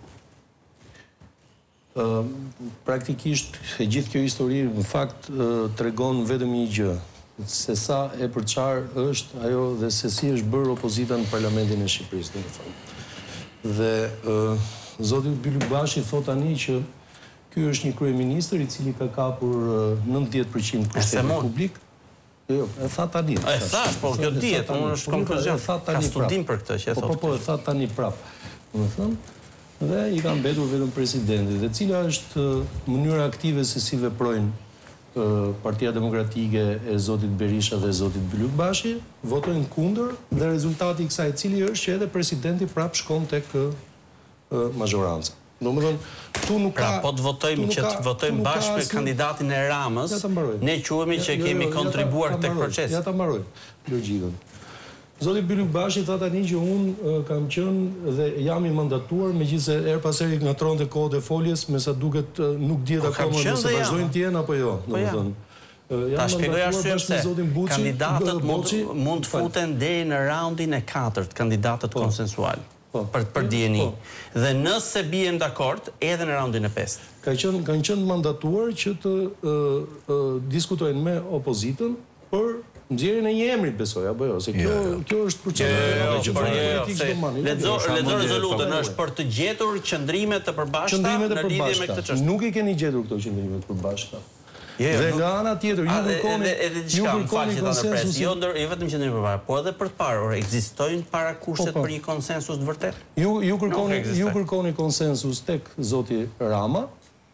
Uh, praktikisht e gjithë kjo histori në fakt uh, tregon vetëm një gjë, se sa e përçar është ajo dhe se si është bërë opozita në Parlamentin e Shqipërisë, domethënë. Dhe uh, zoti Byllykbashi thot tani që ky është një kryeministër i cili ka kapur uh, nëntëdhjetë përqind pushtetin publik. Jo, e tha tani. E thash, po kjo dihet, unë është konkluzion. Ka studim për këtë që e thotë. Po, po, po, e tha tani prap. Domethënë, dhe i ka mbetur vetëm presidentit. Dhe cila është mënyra aktive se si veprojnë Partia Demokratike e zotit Berisha dhe zotit Byllykbashi, votojnë kundër dhe rezultati i kësaj cili është që edhe presidenti prap shkon tek mazhoranca. Domethënë, tu nuk ka. Pra, po të votojmë që të votojmë bashkë me kandidatin e Ramës, ne quhemi që kemi kontribuar tek procesi. Ja ta mbaroj logjikën. Zoti Byllykbashi tha tani që unë kam qenë dhe jam i mandatuar, megjithëse her pas here ngatronte kohët e foljes, me sa duket nuk dihet akoma nëse vazhdojnë të jenë apo jo, domethënë. Ta shpjegoj arsyeën pse kandidatët mund të futen deri në raundin e katërt, kandidatët konsensual. Për për dieni. Dhe nëse bien dakord, edhe në raundin e pestë. Ka qenë kanë qenë mandatuar që të diskutojnë me opozitën për nxjerrjen e një emri, besoj, apo jo, se kjo kjo është procedurë politik domani. Lexo lexo rezolutën, është për të gjetur qëndrime të përbashkëta në lidhje me këtë çështje. Nuk i keni gjetur këto qëndrime të përbashkëta. Dhe nga ana tjetër, ju kërkoni edhe diçka më fal që ta ndërpres. Jo ndër, jo vetëm qendrimi përpara, po edhe për të parë, ora ekzistojnë para kushtet për një konsensus të vërtetë? Ju ju kërkoni ju kërkoni konsensus tek zoti Rama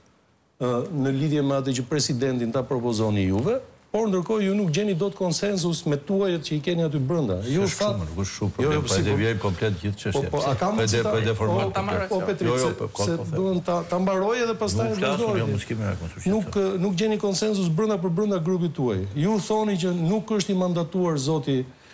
në lidhje me atë që presidentin ta propozoni juve, por ndërkohë ju nuk gjeni dot konsensus me tuajët që i keni aty brenda. Ju fat nuk është shumë problem, po e devijojmë komplet gjithë çështjen. Po a kam po po deformoj. Po Petri, se duan ta ta mbaroj edhe pastaj vazhdoj. Nuk nuk gjeni konsensus brenda për brenda grupit tuaj. Ju thoni që nuk është i mandatuar zoti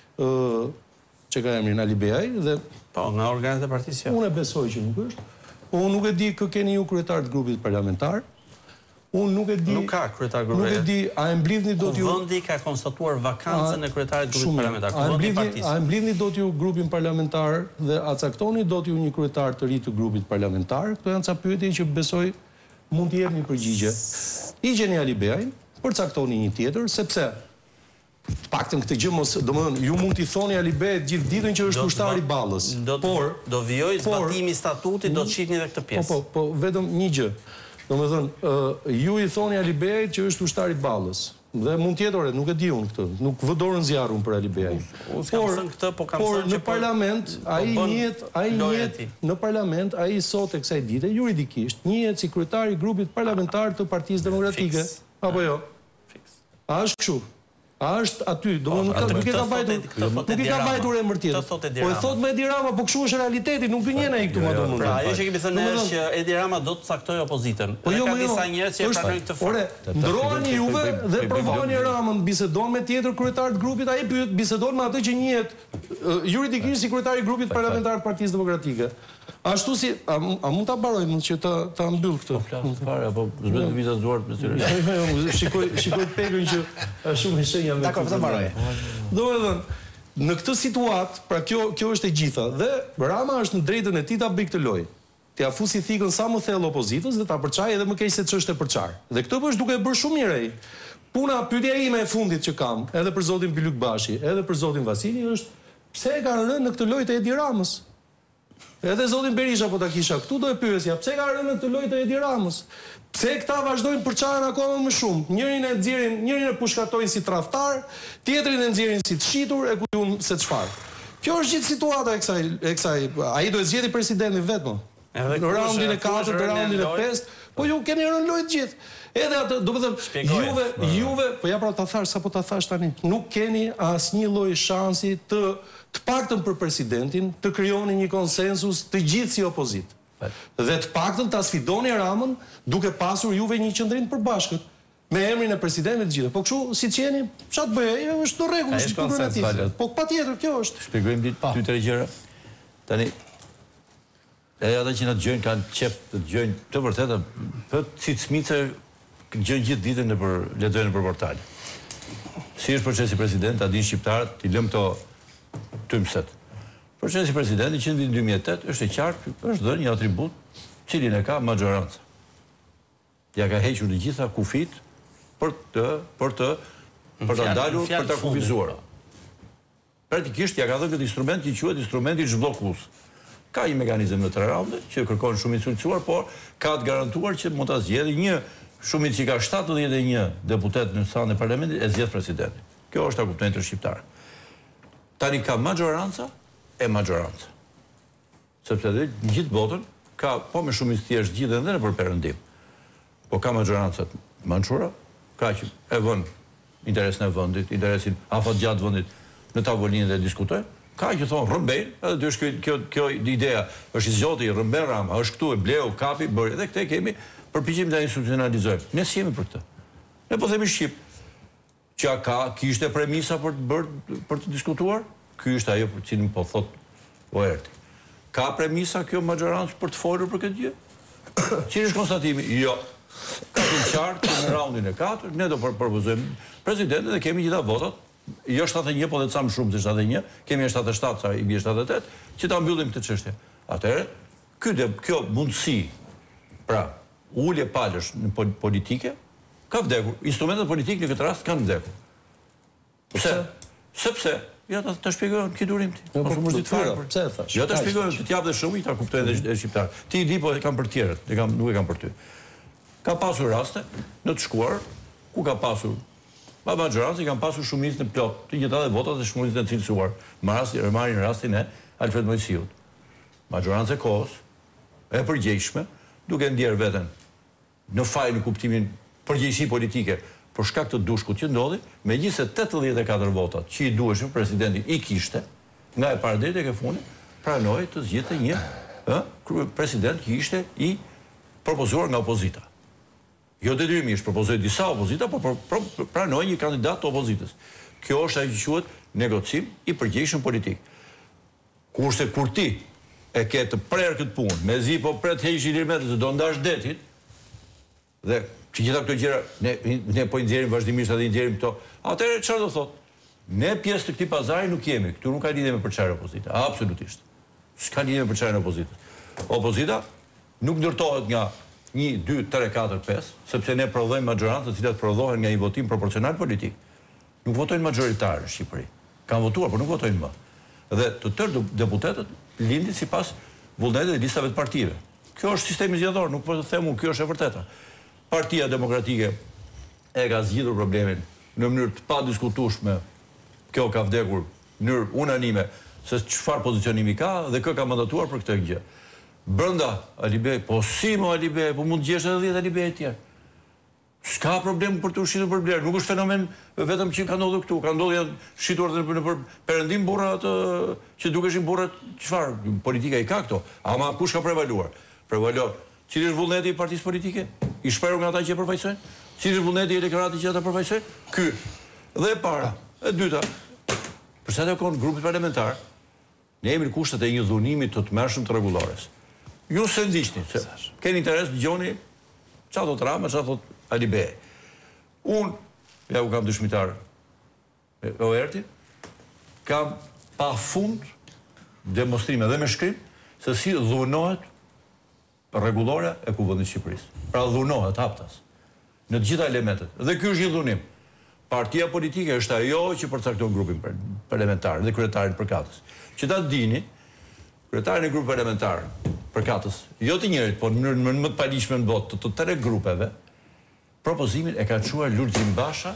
ë që ka emrin Ali Beaj dhe po nga organet e partisë. Unë besoj që nuk është. Po unë nuk e di kë keni ju kryetar të grupit parlamentar. Unë nuk e di. Nuk ka kryetar grupi. Nuk e di, a e mblidhni dot ju. Vendi ka konstatuar vakancën e kryetarit të grupit parlamentar. A e mblidhni, a e mblidhni dot ju grupin parlamentar dhe a caktoni dot ju një kryetar të ri të grupit parlamentar? Këto janë ca pyetje që besoj mund të jepni përgjigje. Higjeni Ali Beajin, përcaktoni një tjetër, sepse paktën këtë gjë mos, domethënë ju mund t'i thoni Ali Beajit gjithë ditën që është ushtari i Ballës. Por do vijoj zbatimi i statutit, do të shihni edhe këtë pjesë. Po, po, po vetëm një gjë. Domethënë, ju i thoni Ali Beajit që është ushtari i Ballës. Dhe mund tjetë ore, nuk e di unë këtë. Nuk vë dorën zjarrun për Ali Beajin. Unë s'kam thënë këtë, po kam por thënë në parlament ai njihet, ai njihet në parlament ai sot e kësaj dite juridikisht njihet si kryetari i grupit parlamentar të Partisë Demokratike. Apo jo? Fiks. A është kështu? A është aty, domethënë nuk e ka mbajtur, nuk e ka mbajtur emër tjetër. Po e thot me Edi Rama, po kështu është realiteti, nuk gënjen ai këtu më domun. Pra, ajo që kemi thënë është që Edi Rama do të caktojë opozitën. Po jo, ka disa njerëz që e pranojnë këtë fakt. Ore, ndroheni juve dhe provoni Ramën, bisedon me tjetër kryetar të grupit, ai pyet, bisedon me atë që njihet juridikisht si kryetari i grupit parlamentar të Partisë Demokratike. Ashtu si, a, a mund ta mbaroj mund që ta ta mbyll këtë? Po flas fare apo zbret vizat duart me ty. Shikoj, shikoj pegën që është shumë e shenja me. Dakor, ta mbaroj. Domethënë, në këtë situatë, pra kjo kjo është e gjitha dhe Rama është në drejtën e tij ta bëj këtë lojë. T'ia fusi thikën sa më thellë opozitës dhe ta përçajë edhe më keq se ç'është e përçar. Dhe këtë po është duke bërë shumë mirë ai. Puna pyetja ime e fundit që kam, edhe për zotin Bylyk Bashi, edhe për zotin Vasili është pse e kanë rënë në këtë lojë të Edi Ramës? Edhe zotin Berisha po ta kisha këtu do e pyesja, pse ka rënë në këtë lojë të Edi Ramës? Pse këta vazhdojnë përçarën akoma më shumë? Njërin e nxjerrin, njërin e pushkatojnë si tradhtar, tjetrin e nxjerrin si të shitur e ku diun se çfarë. Kjo është gjithë situata e kësaj e kësaj. Ai do të zgjidhë presidentin vetëm. Edhe në raundin e katërt, në raundin e pestë, po ju keni rënë lojë të gjithë. Edhe atë, do të thënë, juve, juve, po ja pra ta thash sapo ta thash tani, nuk keni asnjë lloj shansi të të paktën për presidentin të krijoni një konsensus të gjithë si opozitë. Dhe të paktën ta sfidoni Ramën duke pasur juve një qendrim të përbashkët me emrin e presidentit të gjithë. Po kështu siç jeni, çfarë të bëj? Është në rregull, është programatik. Po patjetër kjo është. Shpjegojmë ditë dy tre gjëra. Tani e ata që na dëgjojnë kanë qep të dëgjojnë të vërtetë, po si cmice gjën gjithë ditën nëpër lexojnë nëpër portale. Si është procesi president, a din shqiptarët, i lëm këto tymset. Procesi presidenti që në vitin dy mijë e tetë është e qartë, është dhënë një atribut cilin e ka majoranca. Ja ka hequr të gjitha kufit për të për të për të ndalur, për të kufizuar. Praktikisht ja ka dhënë këtë instrument që quhet instrumenti zhbllokues. Ka një mekanizëm në tre raunde që kërkon shumicë sulcuar, por ka të garantuar që mund ta zgjedhë një shumicë që ka shtatëdhjetë e një deputet në sanën e parlamentit e zgjedh presidentin. Kjo është argumenti shqiptar. Tani ka majoranca e majoranca. Sepse dhe në gjithë botën ka po me shumicë thjesht gjithë edhe në për perëndim. Po ka majorancat mençura, ka që e vën interesin e vendit, interesin afatgjat vendit në tavolinën dhe diskutojnë. Ka që thonë rëmbejnë, edhe dy është kjo, kjo ideja, është i zgjoti, rëmben Rama, është këtu e bleu, kapi, bëri, dhe këte kemi përpiqim të institucionalizojmë. Ne si jemi për këtë. Ne po themi Shqip, që ka, kishte premisa për të bërë, për të diskutuar, ky është ajo për cilin po thot o erti. Ka premisa kjo majorancë për të folur për këtë gjë? Cili është konstatimi? Jo. Ka të qartë që në raundin e katërt, ne do propozojmë presidentin dhe kemi gjitha votat, jo shtatë e një, po dhe të sa më shumë se shtatë e një, kemi shtatë e shtatë, sa i bie shtatë e tetë, që ta mbyllim këtë çështje. Atëherë, ky kjo mundësi, pra, ulje palësh në politike, ka vdekur. Instrumentet politike në këtë rast kanë vdekur. Pse? Sepse, ja ta, ta shpjegojmë këtë durim ti. Po shumë është ditë fare. Pse e thash? Jo ta shpjegojmë, të jap dhe shumë, ta kuptojnë edhe shqiptar. Ti i di po e kam për tjerët, e kam nuk e kam për ty. Ka pasur raste në të shkuar ku ka pasur pa maggjorancë kanë pasur shumicën e plot, të gjitha dhe votat e shumicën e cilësuar. Marrin rastin e Alfred Mojsiut. Maggjorancë e kohës, e përgjegjshme, duke ndjerë veten në faj në kuptimin përgjegjësi politike, për shkak të dushkut që ndodhi, megjithëse tetëdhjetë e katër votat që i duheshin presidenti i kishte, nga e para deri tek e fundit, pranoi të zgjidhte një ë president që ishte i propozuar nga opozita. Jo detyrimisht propozoi disa opozita, por pranoi një kandidat të opozitës. Kjo është ajo që quhet negocim i përgjegjshëm politik. Kurse kur ti e ke të prerë këtë punë, mezi po pret heqësh Ilir se do ndash detin, dhe që gjitha këto gjëra, ne, ne po i nxjerrim vazhdimisht edhe i nxjerrim këto, atëherë çfarë do thotë? Ne pjesë të këtij pazari nuk jemi, këtu nuk ka lidhje me përçarje opozita, absolutisht. S'ka lidhje me përçarjen e opozitës. Opozita nuk ndërtohet nga një, dy, tre, katër, pesë, sepse ne prodhojmë maggjorancë të cilat prodhohen nga një votim proporcional politik. Nuk votojnë magjoritar në Shqipëri. Kanë votuar, por nuk votojnë më. Dhe të tërë deputetët lindin sipas vullnetit të listave të partive. Kjo është sistemi zgjedhor, nuk po të them unë, kjo është e vërteta. Partia Demokratike e ka zgjidhur problemin në mënyrë të padiskutueshme. Kjo ka vdekur në mënyrë unanime se çfarë pozicionimi ka dhe kë ka mandatuar për këtë gjë. Brenda Alibej, po si mo Alibej, po mund të gjesh edhe dhjetë Alibej të tjerë. S'ka problem për të ushitur për blerë, nuk është fenomen vetëm që ka ndodhur këtu, ka ndodhur janë shituar në perëndim burra të që dukeshin burra çfarë, politika i ka këto. Ama kush ka prevaluar? Prevalon cili është vullneti i partisë politike? I shprehur nga ata që e përfaqësojnë? Cili është vullneti i elektoratit që ata përfaqësojnë? Ky. Dhe e para, e dyta, për sa të takon grupit parlamentar, ne jemi në kushtet e një dhunimi të tmerrshëm të rregullores. Ju se ndiqni, se keni interes dëgjoni çfarë thot Rama, çfarë thot Alibej. Unë, ja u kam dëshmitar o erti, kam pa fund demonstrime dhe me shkrim se si dhunohet rregullore e Kuvendit të Shqipërisë. Pra dhunohet haptas në të gjitha elementet. Dhe ky është një dhunim. Partia politike është ajo që përcakton grupin parlamentar dhe kryetarin përkatës. Që ta dini, kryetarin e grupit parlamentar përkatës, jo të njëjtit, por në mënyrë më të paligjshme në botë të tre grupeve, propozimin e ka çuar Lulzim Basha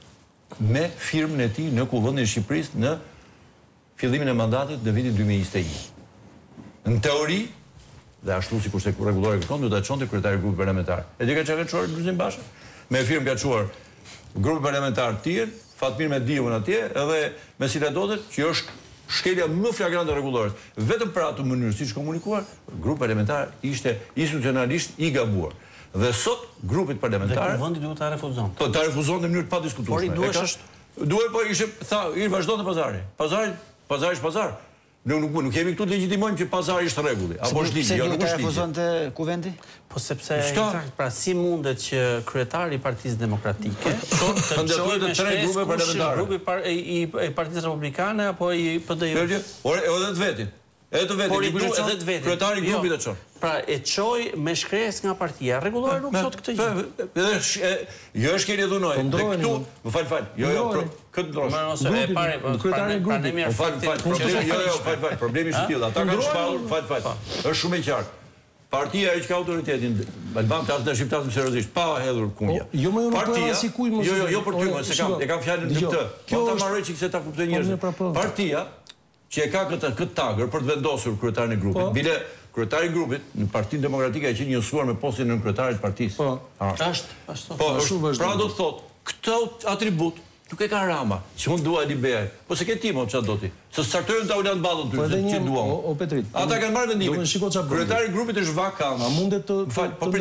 me firmën e tij në Kuvendin e Shqipërisë në fillimin e mandatit në vitin dy mijë e njëzet e një. Në teori, dhe ashtu sikur se rregullore kërkon, do ta çonte kryetari i grupit parlamentar. E di ka çka ka çuar Lulzim Basha? Me firmë ka çuar grupi parlamentar të tjerë, Fatmir Mediun atje, edhe me Siladotet, që është shkelja më flagrante e rregullores. Vetëm për atë mënyrë siç komunikuar, grupi parlamentar ishte institucionalisht i gabuar. Dhe sot grupit parlamentar, dhe Kuvendi duhet ta refuzon. Po ta refuzon në mënyrë të padiskutueshme. Por i duhesh është duhet po ishte tha, i vazhdonte pazari. Pazari, pazari është pazar. Ne nuk nuk kemi këtu të legjitimojmë që pazari është rregulli, apo është ligj, jo nuk është ligj. Pse refuzonte Kuvendi? Po sepse eksakt, pra si mundet që kryetari i Partisë Demokratike të çojë të tre grupe parlamentare, grupi i Partisë Republikane apo i P D I? Ore, edhe të vetin. Edhe të vetin, por i duhet edhe të vetin. Kryetari i grupit e çon. Pra e çoj me shkresë nga partia. Rregullore nuk thot këtë gjë. Edhe jo është keni dhunoj. Këtu, më fal fal. Jo, jo, këtë ndrosh. Ose e pari, kryetari i grupit. Po fal fal, problemi jo, jo, fal fal, problemi është i tillë. Ata kanë shpallur, fal fal. Është shumë e qartë. Partia që ka autoritetin, Alban tas në shqiptar seriozisht, pa hedhur kunja. Jo më partia, si kuj më. Jo, jo, jo për ty, se kam, e kam fjalën në këtë. Kjo ta marrë çik se ta kuptoj njerëzit. Partia që e ka këtë këtë tagër për të vendosur kryetarin e grupit. Bile kryetari i grupit në Partinë Demokratike që njësuar me postin e kryetarit të partisë. Po. Është, ashtu. Po, pra do të thotë, këto atribut nuk e ka Rama, që unë dua Alibej. Po se ke ti mo çfarë do ti? Se saktojnë ta ulan ballën ty, se ti dua. O Petrit. Ata kanë marrë vendimin. Kryetari i grupit është vakant. A mundet të fal, po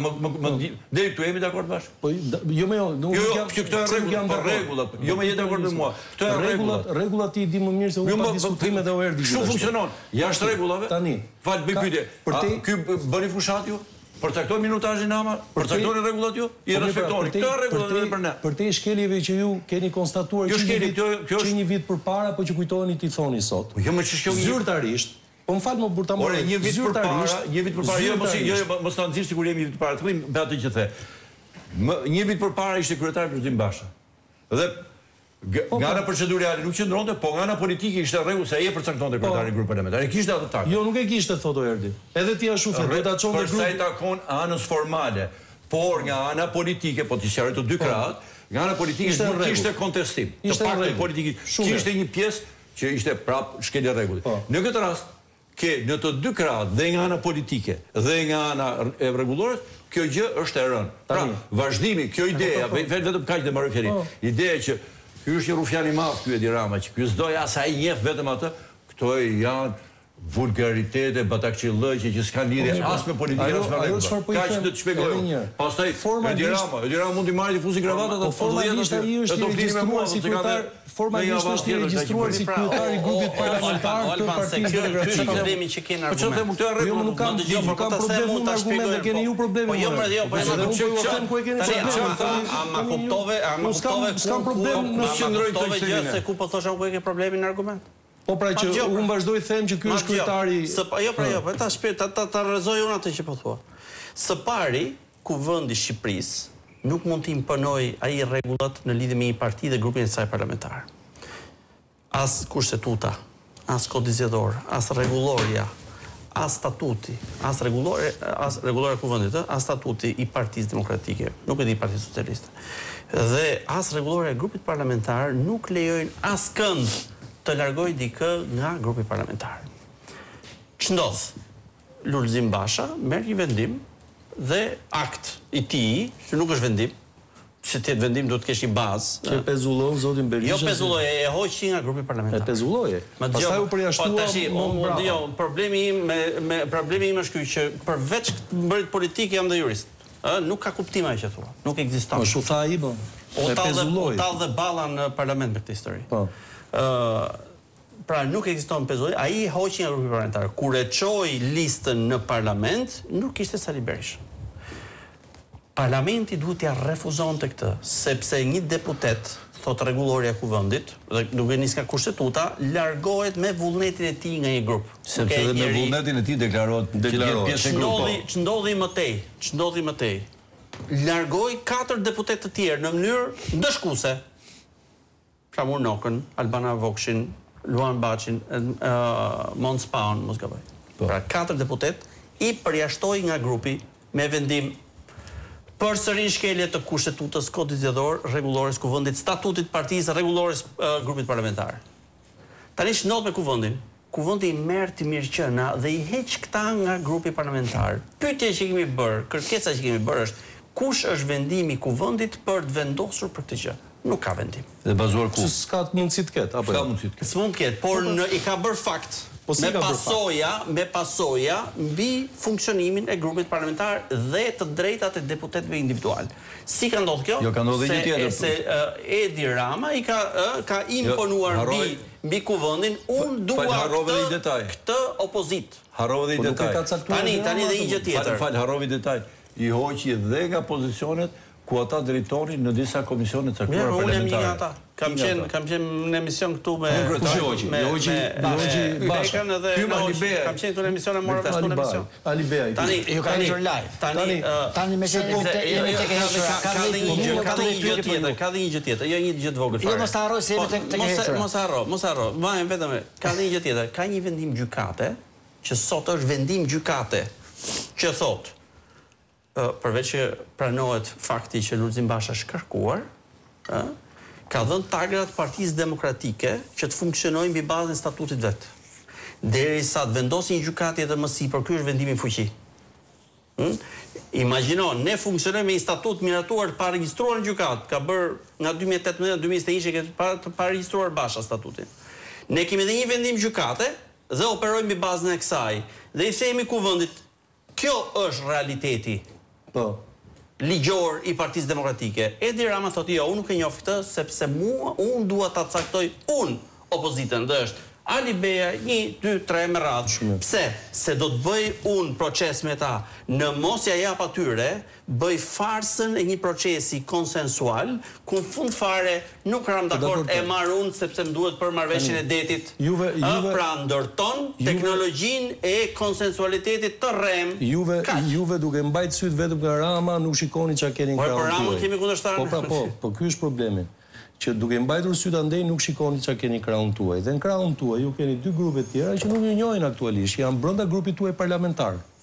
deri këtu jemi dakord bashkë? Po jo më jo, nuk jam. Jo, këto janë rregullat. Jo më jete dakord me mua. Këto janë rregullat. Rregullat ti di më mirë se unë pa diskutime dhe o erdhi. Kështu funksionon. Jashtë rregullave. Tani. Fal, bëj pyetje. Ky bëni fushat ju? Përcaktoj minutazhin Nama, përcaktoni rregullat ju, i respektoni. Këto rregullat janë për ne. Për te shkeljeve që ju keni konstatuar që një vit përpara, po që kujtoheni ti thoni sot. Jo më ç'është kjo zyrtarisht. Po më fal më burta më. Ore, një vit përpara, një vit përpara, jo mos jo mos ta nxirr sikur jemi një vit përpara, thënim me atë që the. Një vit përpara ishte kryetari Lulzim Basha. Dhe nga ana procedurale nuk qëndronte, po nga ana politike ishte rregull se ai e përcaktonte kryetarin e grupit parlamentar. E kishte atë tak. Jo, nuk e kishte thotë Erdi. Edhe ti ashtu the, do ta çonte grupin. Për sa i takon anës formale, por nga ana politike, po ti sqaroj të dy krahat, Nga ana politike nuk kishte kontestim. Të paktën politike kishte një pjesë që ishte prap shkelje rregulli. Në këtë rast, ke në të dy krahët dhe nga ana politike dhe nga ana e rregullores, kjo gjë është e rënë. Pra, vazhdimi, kjo ideja, vetëm kaq të mbaroj fjalin. Ideja që ky është një rufian i madh ky Edi Rama, që ky s'doj as ai njeh vetëm atë, këto janë vulgaritete, batakçillëqe që s'kan lidhje as me politikën as me rregullat. Kaq të të shpjegoj. Pastaj Edi Rama, Edi Rama mund të marrë të fuzi kravatat atë formalisht ai është i regjistruar si kryetar, formalisht është i regjistruar si kryetar i grupit parlamentar të Partisë Demokratike. Ky problemi që kanë argument. Po çfarë them këtu rregull, nuk kam dëgjuar, por kam problem mund ta shpjegoj. Keni ju probleme. Po jo, po jo, po jo, po ju them ku e keni problemin. Ama kuptove, ama kuptove. S'kam problem, nuk qëndroj të gjë se ku po thosha ku e ke problemin në argument. Po pra që unë vazhdoj të them që ky është kryetari... Jo, pra jo, ta shpirë, ta rrezoj unë atë që po thua. Së pari, Kuvendi Shqipërisë nuk mund të imponoj ai rregullat në lidhje me një parti dhe grupin e saj parlamentar. As kushtetuta, as kodi zgjedhor, as rregulloria, as statuti, as rregullore, as rregulloria e Kuvendit, as statuti i Partisë Demokratike, nuk e di Partisë Socialiste. Dhe as rregulloria e grupit parlamentar nuk lejojnë askënd të largoj dikë nga grupi parlamentar. Ç'ndodh? Lulzim Basha merr një vendim dhe akt i tij, që nuk është vendim, që të jetë vendim duhet të kesh një bazë. Që pezullon zotin Berisha. Jo pezulloj, e hoqi nga grupi parlamentar. E pezulloje. Pastaj u përjashtua. Jo, problemi im me me problemi im është ky që përveç mbërrit politike jam dhe jurist. Ë, nuk ka kuptim ajo që thua. Nuk ekziston. Po shu tha ai po. O tall dhe balla në parlament me këtë histori. Po. Pra nuk ekziston pezullje, ai hoqi nga grupi parlamentar. Kur e çoi listën në parlament, nuk ishte Sali Berisha. Parlamenti duhet t'ia refuzonte këtë, sepse një deputet, thot rregulloria e Kuvendit, dhe duke nis nga kushtetuta, largohet me vullnetin e tij nga një grup. Sepse edhe me vullnetin e tij deklarohet pjesë e grupit. Ç'ndodhi më tej? Ç'ndodhi më tej? Largoi katër deputet të tjerë në mënyrë ndëshkuese. Flamur Nokën, Albana Vokshin, Luan Baçin, Mons Paun, mos gaboj. Pra katër deputet i përjashtoi nga grupi me vendim përsëri shkelje të kushtetues, kodit zgjedhor, rregullores Kuvendit, statutit partisë, rregullores grupit parlamentar. Tani ç'ndodh me Kuvendin? Kuvendi i merr të mirëqenia dhe i heq këta nga grupi parlamentar. Pyetja që kemi bërë, kërkesa që kemi bërë është kush është vendimi i Kuvendit për të vendosur për këtë gjë? Nuk ka vendim. Dhe bazuar ku? S'ka mundësi të ketë, apo s'ka mundësi të ketë. S'mund të ketë, por në, i ka bërë fakt. Po si me pasoja, me pasoja mbi funksionimin e grupit parlamentar dhe të drejtat e deputetëve individual. Si ka ndodhur kjo? Jo, ka ndodhur një tjetër. Se uh, Edi Rama i ka uh, ka imponuar jo, mbi mbi Kuvendin, unë dua këtë, këtë opozit. Harrove dhe një detaj. Tani, tani dhe një gjë tjetër. Fal, harrove detaj. I hoqi dhe nga pozicionet ku ata drejtorin në disa komisione të caktuara parlamentare. Unë jam një nga ata. Kam qenë kam qenë në emision këtu me Hoxhi, Hoxhi, Hoxhi Basha. Ky Alibea. Kam qenë këtu në emision e morë vesh në emision. Alibea. Tani, tani, tani, tani me se jemi tek ka dhe një gjë, ka dhe një gjë tjetër, ka dhe një gjë tjetër, jo një gjë të vogël fare. Jo mos harroj se jemi tek tek Mos mos harro, mos harro. Vajm vetëm, ka dhe një gjë tjetër. Ka një vendim gjykate që sot është vendim gjykate që thotë përveç që pranohet fakti që Lulzim Basha është kërkuar, ë, ka dhënë tagrat Partisë Demokratike që të funksionojnë mbi bazën e statutit vet. Derisa të vendosë një gjykatë tjetër më sipër, ky është vendimi i fuqi. Hm? Imagjino, ne funksionojmë me një statut miratuar të paregjistruar në gjykatë, ka bërë nga dy mijë e tetëmbëdhjetë në dy mijë e njëzet e një të paregjistruar Basha statutin. Ne kemi edhe një vendim gjykate dhe operojmë mbi bazën e kësaj. Dhe i themi Kuvendit, kjo është realiteti. Po. Ligjor i Partisë Demokratike. Edi Rama thotë jo, unë nuk e njoh këtë sepse mua unë dua ta caktoj unë opozitën, dhe është Alibea një, dy, tre me radhë. Pse? Se do të bëj unë proces me ta. Në mos ja jap atyre, bëj farsën e një procesi konsensual, ku në fund fare nuk ram dakord e marr unë sepse më duhet për marrëveshjen e detit. Juve, juve pra ndërton teknologjinë e konsensualitetit të rrem. Juve, juve duke mbajt syt vetëm nga Rama, nuk shikoni çka keni në krahun tuaj. Po për Ramën kemi kundërshtar. Po pra po, po ky është problemi. Që duke mbajtur syt andej nuk shikoni çka keni krahun tuaj. Dhe në krahun tuaj ju keni dy grupe të tjera që nuk ju njohin aktualisht, janë brenda grupit tuaj parlamentar.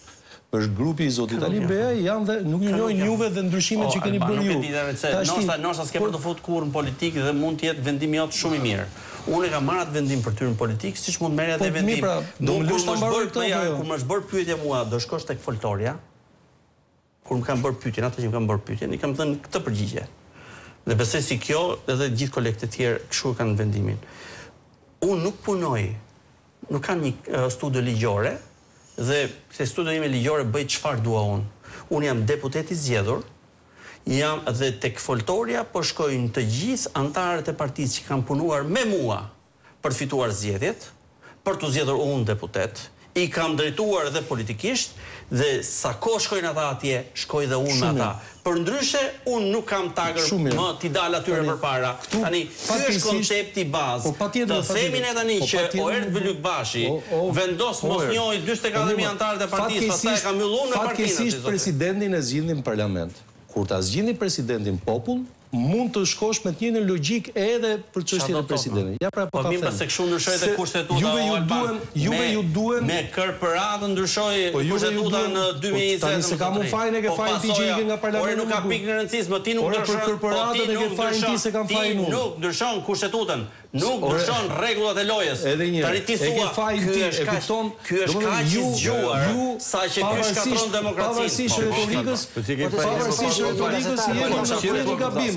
është grupi i zotit Ali Bea, janë dhe nuk ju njohin juve dhe ndryshimet që keni bërë ju. Noshta s'ke për të fut kurrë në politikë dhe mund të jetë vendimi jot shumë i mirë. Unë e kam marrë atë vendim për tyrën politik, siç mund merret edhe vendim. Do më lësh ta mbaroj këtë apo jo? Kur më është bërë pyetja mua, do shkosh tek foltoria? Kur më kanë bërë pyetjen, ata që më kanë bërë pyetjen, i kam thënë këtë përgjigje. Dhe besoj si kjo edhe gjithë kolegët e tjerë kështu kanë vendimin. Unë nuk punoj, nuk kam një studio ligjore, dhe se studio ime ligjore bëj çfarë dua unë. Unë jam deputet i zgjedhur, jam dhe tek foltoria po shkojnë të gjithë anëtarët e partisë që kanë punuar me mua për fituar zgjedhjet, për të zgjedhur unë deputet. I kam drejtuar edhe politikisht dhe sa kohë shkojnë ata atje, shkoj dhe unë me ata. Për ndryshe, unë nuk kam tagër më t'i dal atyre përpara. Tani, ky është koncepti bazë. Të themi ne tani që Oert Bylykbashi vendos mos njohë dyzet e katër mijë anëtarët e partisë, pastaj ka mbyllur në partinë. Fatkeqësisht presidentin e zgjidhin në parlament. Kur ta zgjidhin presidentin popull, mund të shkosh me të njëjtën logjik edhe për çështjen e presidentit. Ja pra po ta them. Po mirë, se kështu ndryshoi edhe kushtetuta. Juve ju duhen, juve ju duhen me kërpëratë ndryshoi kushtetuta në dy mijë e njëzet. Tani se ka mund fajin e ke fajin ti që ikën nga parlamenti. Ore nuk ka pikë në rëndësisë, më ti nuk ndryshon. Ore për kërpëratën e ke fajin ti se kam fajin unë. Nuk ndryshon kushtetutën. Nuk ndryshon rregullat e lojës. Tani ti thua, ky është kaq, ky është kaq i zgjuar, saqë ky shkatron demokracinë. Pavarësisht retorikës, pavarësisht retorikës jemi në një gabim.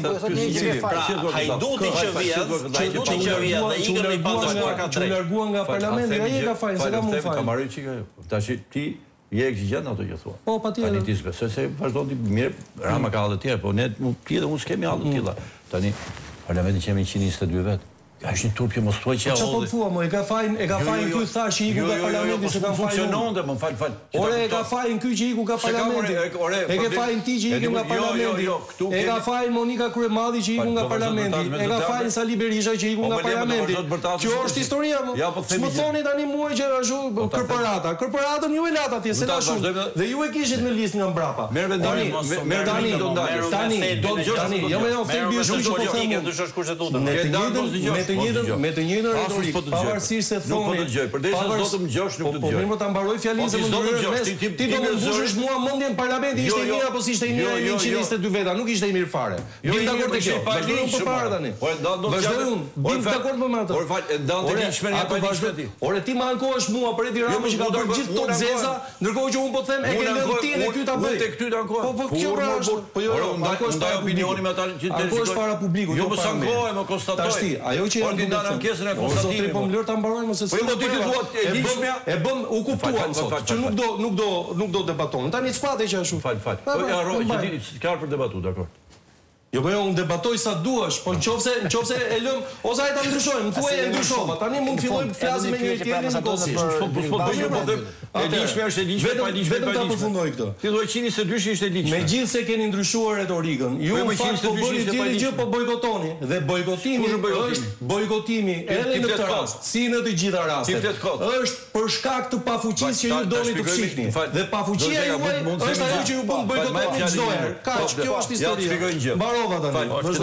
Hajduti që vjen, hajduti që vjen dhe ikën me pas shkuar ka drejt. Që larguan nga parlamenti, ai e ka fajin, se ka mund fajin. Ka marrë çika. Tash ti je ekzigjent ato që thua. Po patjetër. Tani ti s'besoj se vazhdon ti mirë, Rama ka edhe të tjerë, po ne ti dhe unë s'kemi edhe të tilla. Tani parlamenti që jemi njëqind e njëzet e dy vet. Ka është një turp që mos thuaj që ja. Çfarë po thua më? E ka fajin, e ka fajin ky thash që iku nga parlamenti se ka fajin. Funksiononte, më fal fal. Ore e ka fajin ky që iku nga parlamenti. E ka fajin ti që iku nga parlamenti. E ka fajin Monika Kryemalli që iku nga parlamenti. E ka fajin Sali Berisha që iku nga parlamenti. Kjo është historia më. Më thoni tani mua që ashtu kërparata. Kërparatën ju e lat atje se na shumë. Dhe ju e kishit në listë nga mbrapa. Merr vendimin, merr tani do ndaj. Tani do tani. Jo më jo thelbi është që po them. Ndryshosh kushtetuta. Me të njëjtën me të njëjtën retorik, pavarësisht se thoni. Nuk po dëgjoj, përdesë do të më dëgjosh, nuk të dëgjoj. Po mirë, ta mbaroj fjalinë se më ndryshon. Ti do të mbushësh mua mendjen parlamenti ishte i mirë apo si ishte i mirë njëqind e njëzet e dy veta, nuk ishte i mirë fare. Bim dakord te kjo. Vazhdojmë përpara tani. Vazhdojmë. Bim dakord me atë. Ore fal, ndan te liçmëria apo vazhdo. Ore ti më ankohesh mua për Edi Ramën që ka bërë gjithë top zeza, ndërkohë që un po them e ke lënë ti dhe ky ta bëj. Te ky ta ankohesh. Po po kjo pra është. Po jo, ankohesh ndaj opinionin me ata që ankohesh para publikut. Jo mos ankohem, më konstatoj. Tashti, ajo që janë ndan ankesën e konstatimit. Po më lër ta mbarojmë se. Po jo ti thua e liçmja, e bëm u kuptuam sot që nuk do nuk do nuk do debatojmë. Tani çfarë që ashtu. Fal fal. Po ja harroj që ti ka për debatu, dakor. Jo, po jo, unë debatoj sa duash, po nëse nëse e lëm ose ai ta ndryshojmë, thuaj e ndryshova. Tani mund të fillojmë të flasim me njëri tjetrin në kohë. Po po po bëjmë po them. E liçmja është e liçme, pa liçme, pa liçme. Vetëm ta përfundoj këtë. Ti do të qini se dyshi ishte liçme. Megjithse keni ndryshuar retorikën, ju në fakt po bëni tjetër gjë, po bojkotoni. Dhe bojkotimi është bojkotimi edhe në këtë rast, si në të gjitha rastet. Është për shkak të pafuqisë që ju doni të fshihni. Dhe pafuqia juaj është ajo që ju bën bojkotoni çdo herë. Kaq, kjo është historia. Mbarova tani.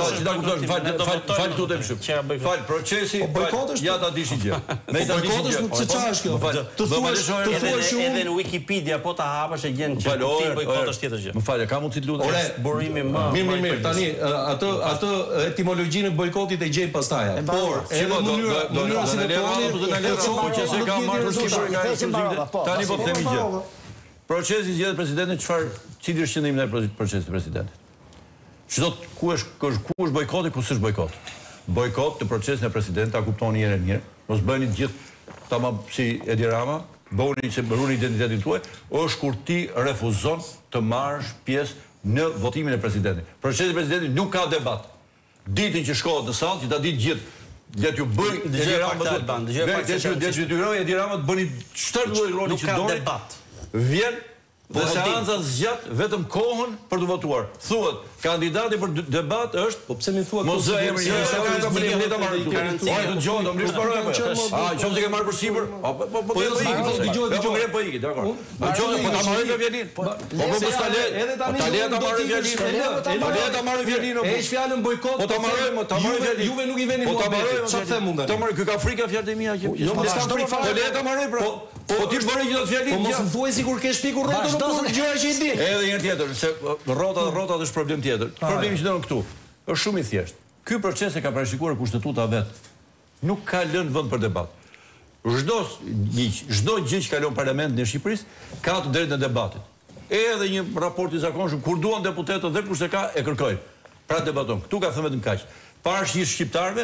Fal tu dem shumë. Fal procesi. Ja ta dish gjë. Me ta dish gjë. Çfarë është kjo? Të thuash, të thuash edhe në Wikipedia po ta hapësh e gjen që ti bojkot është tjetër gjë. Më fal, ka mundsi të lutem. Ore, burimi më. Mirë, mirë, mirë. Tani atë atë etimologjinë e bojkotit e gjej pastaj. Por edhe mënyra mënyra si të thonë, po që se ka marrë Shqipëri nga ai. Tani po themi gjë. Procesi zgjedhjet presidentit, çfarë cili është qëndrimi ndaj procesit të presidentit? Çdo ku është ku është bojkoti, ku s'është bojkot. Bojkot të procesin e presidentit, ta kuptoni herë mirë. Mos bëni gjithë tamam si Edi Rama, bëni që mbëruni identitetin tuaj, është kur ti refuzon të marrësh pjesë në votimin e presidentit. Procesi i presidentit nuk ka debat. Ditën që shkohet në sallë, që ta ditë gjithë, le t'ju bëj Edi Rama të ban, dëgjoj pak se le t'ju detyroj Edi Rama të bëni çfarë lloj roli që doni. Nuk ka debat. Vjen dhe seanca zgjat vetëm kohën për të votuar. Thuhet, kandidati për debat është, po pse më thua mos zë emrin, jo, sa ka problem le ta marrë këtu. Po do dëgjoj, do më lish parë apo. Ah, çfarë të ke marrë për sipër? Po po po jo, dëgjoj, dëgjoj. Po ikë, dakor. Po çfarë po ta marrë me vjenin? Po po mos ta le. Edhe tani ta le ta marrë vjenin. Po le ta marrë vjenin. E fjalën bojkot. Po ta marrë, ta marrë vjenin. Juve nuk i veni mua. Po ta marrë, çfarë them unë? Ta marrë ky ka frikë fjalët e mia që. Jo, më s'kam frikë fare. Po le ta marrë pra. Po ti bëre gjithë fjalën. Po mos më thuaj sikur ke shpikur rrotën në gjëra që i di. Edhe një tjetër, se rrota dhe rrota është problem tjetër. Problemi që ndodh këtu është shumë i thjeshtë. Ky proces e ka parashikuar kushtetuta vet. Nuk ka lënë vend për debat. Çdo gjë, çdo gjë që kalon parlamentin e Shqipërisë ka të drejtën e debatit. Edhe një raport i zakonshëm kur duan deputetët dhe kush e ka e kërkojnë. Pra debaton. Ktu ka thënë vetëm kaq. Parashikisht shqiptarëve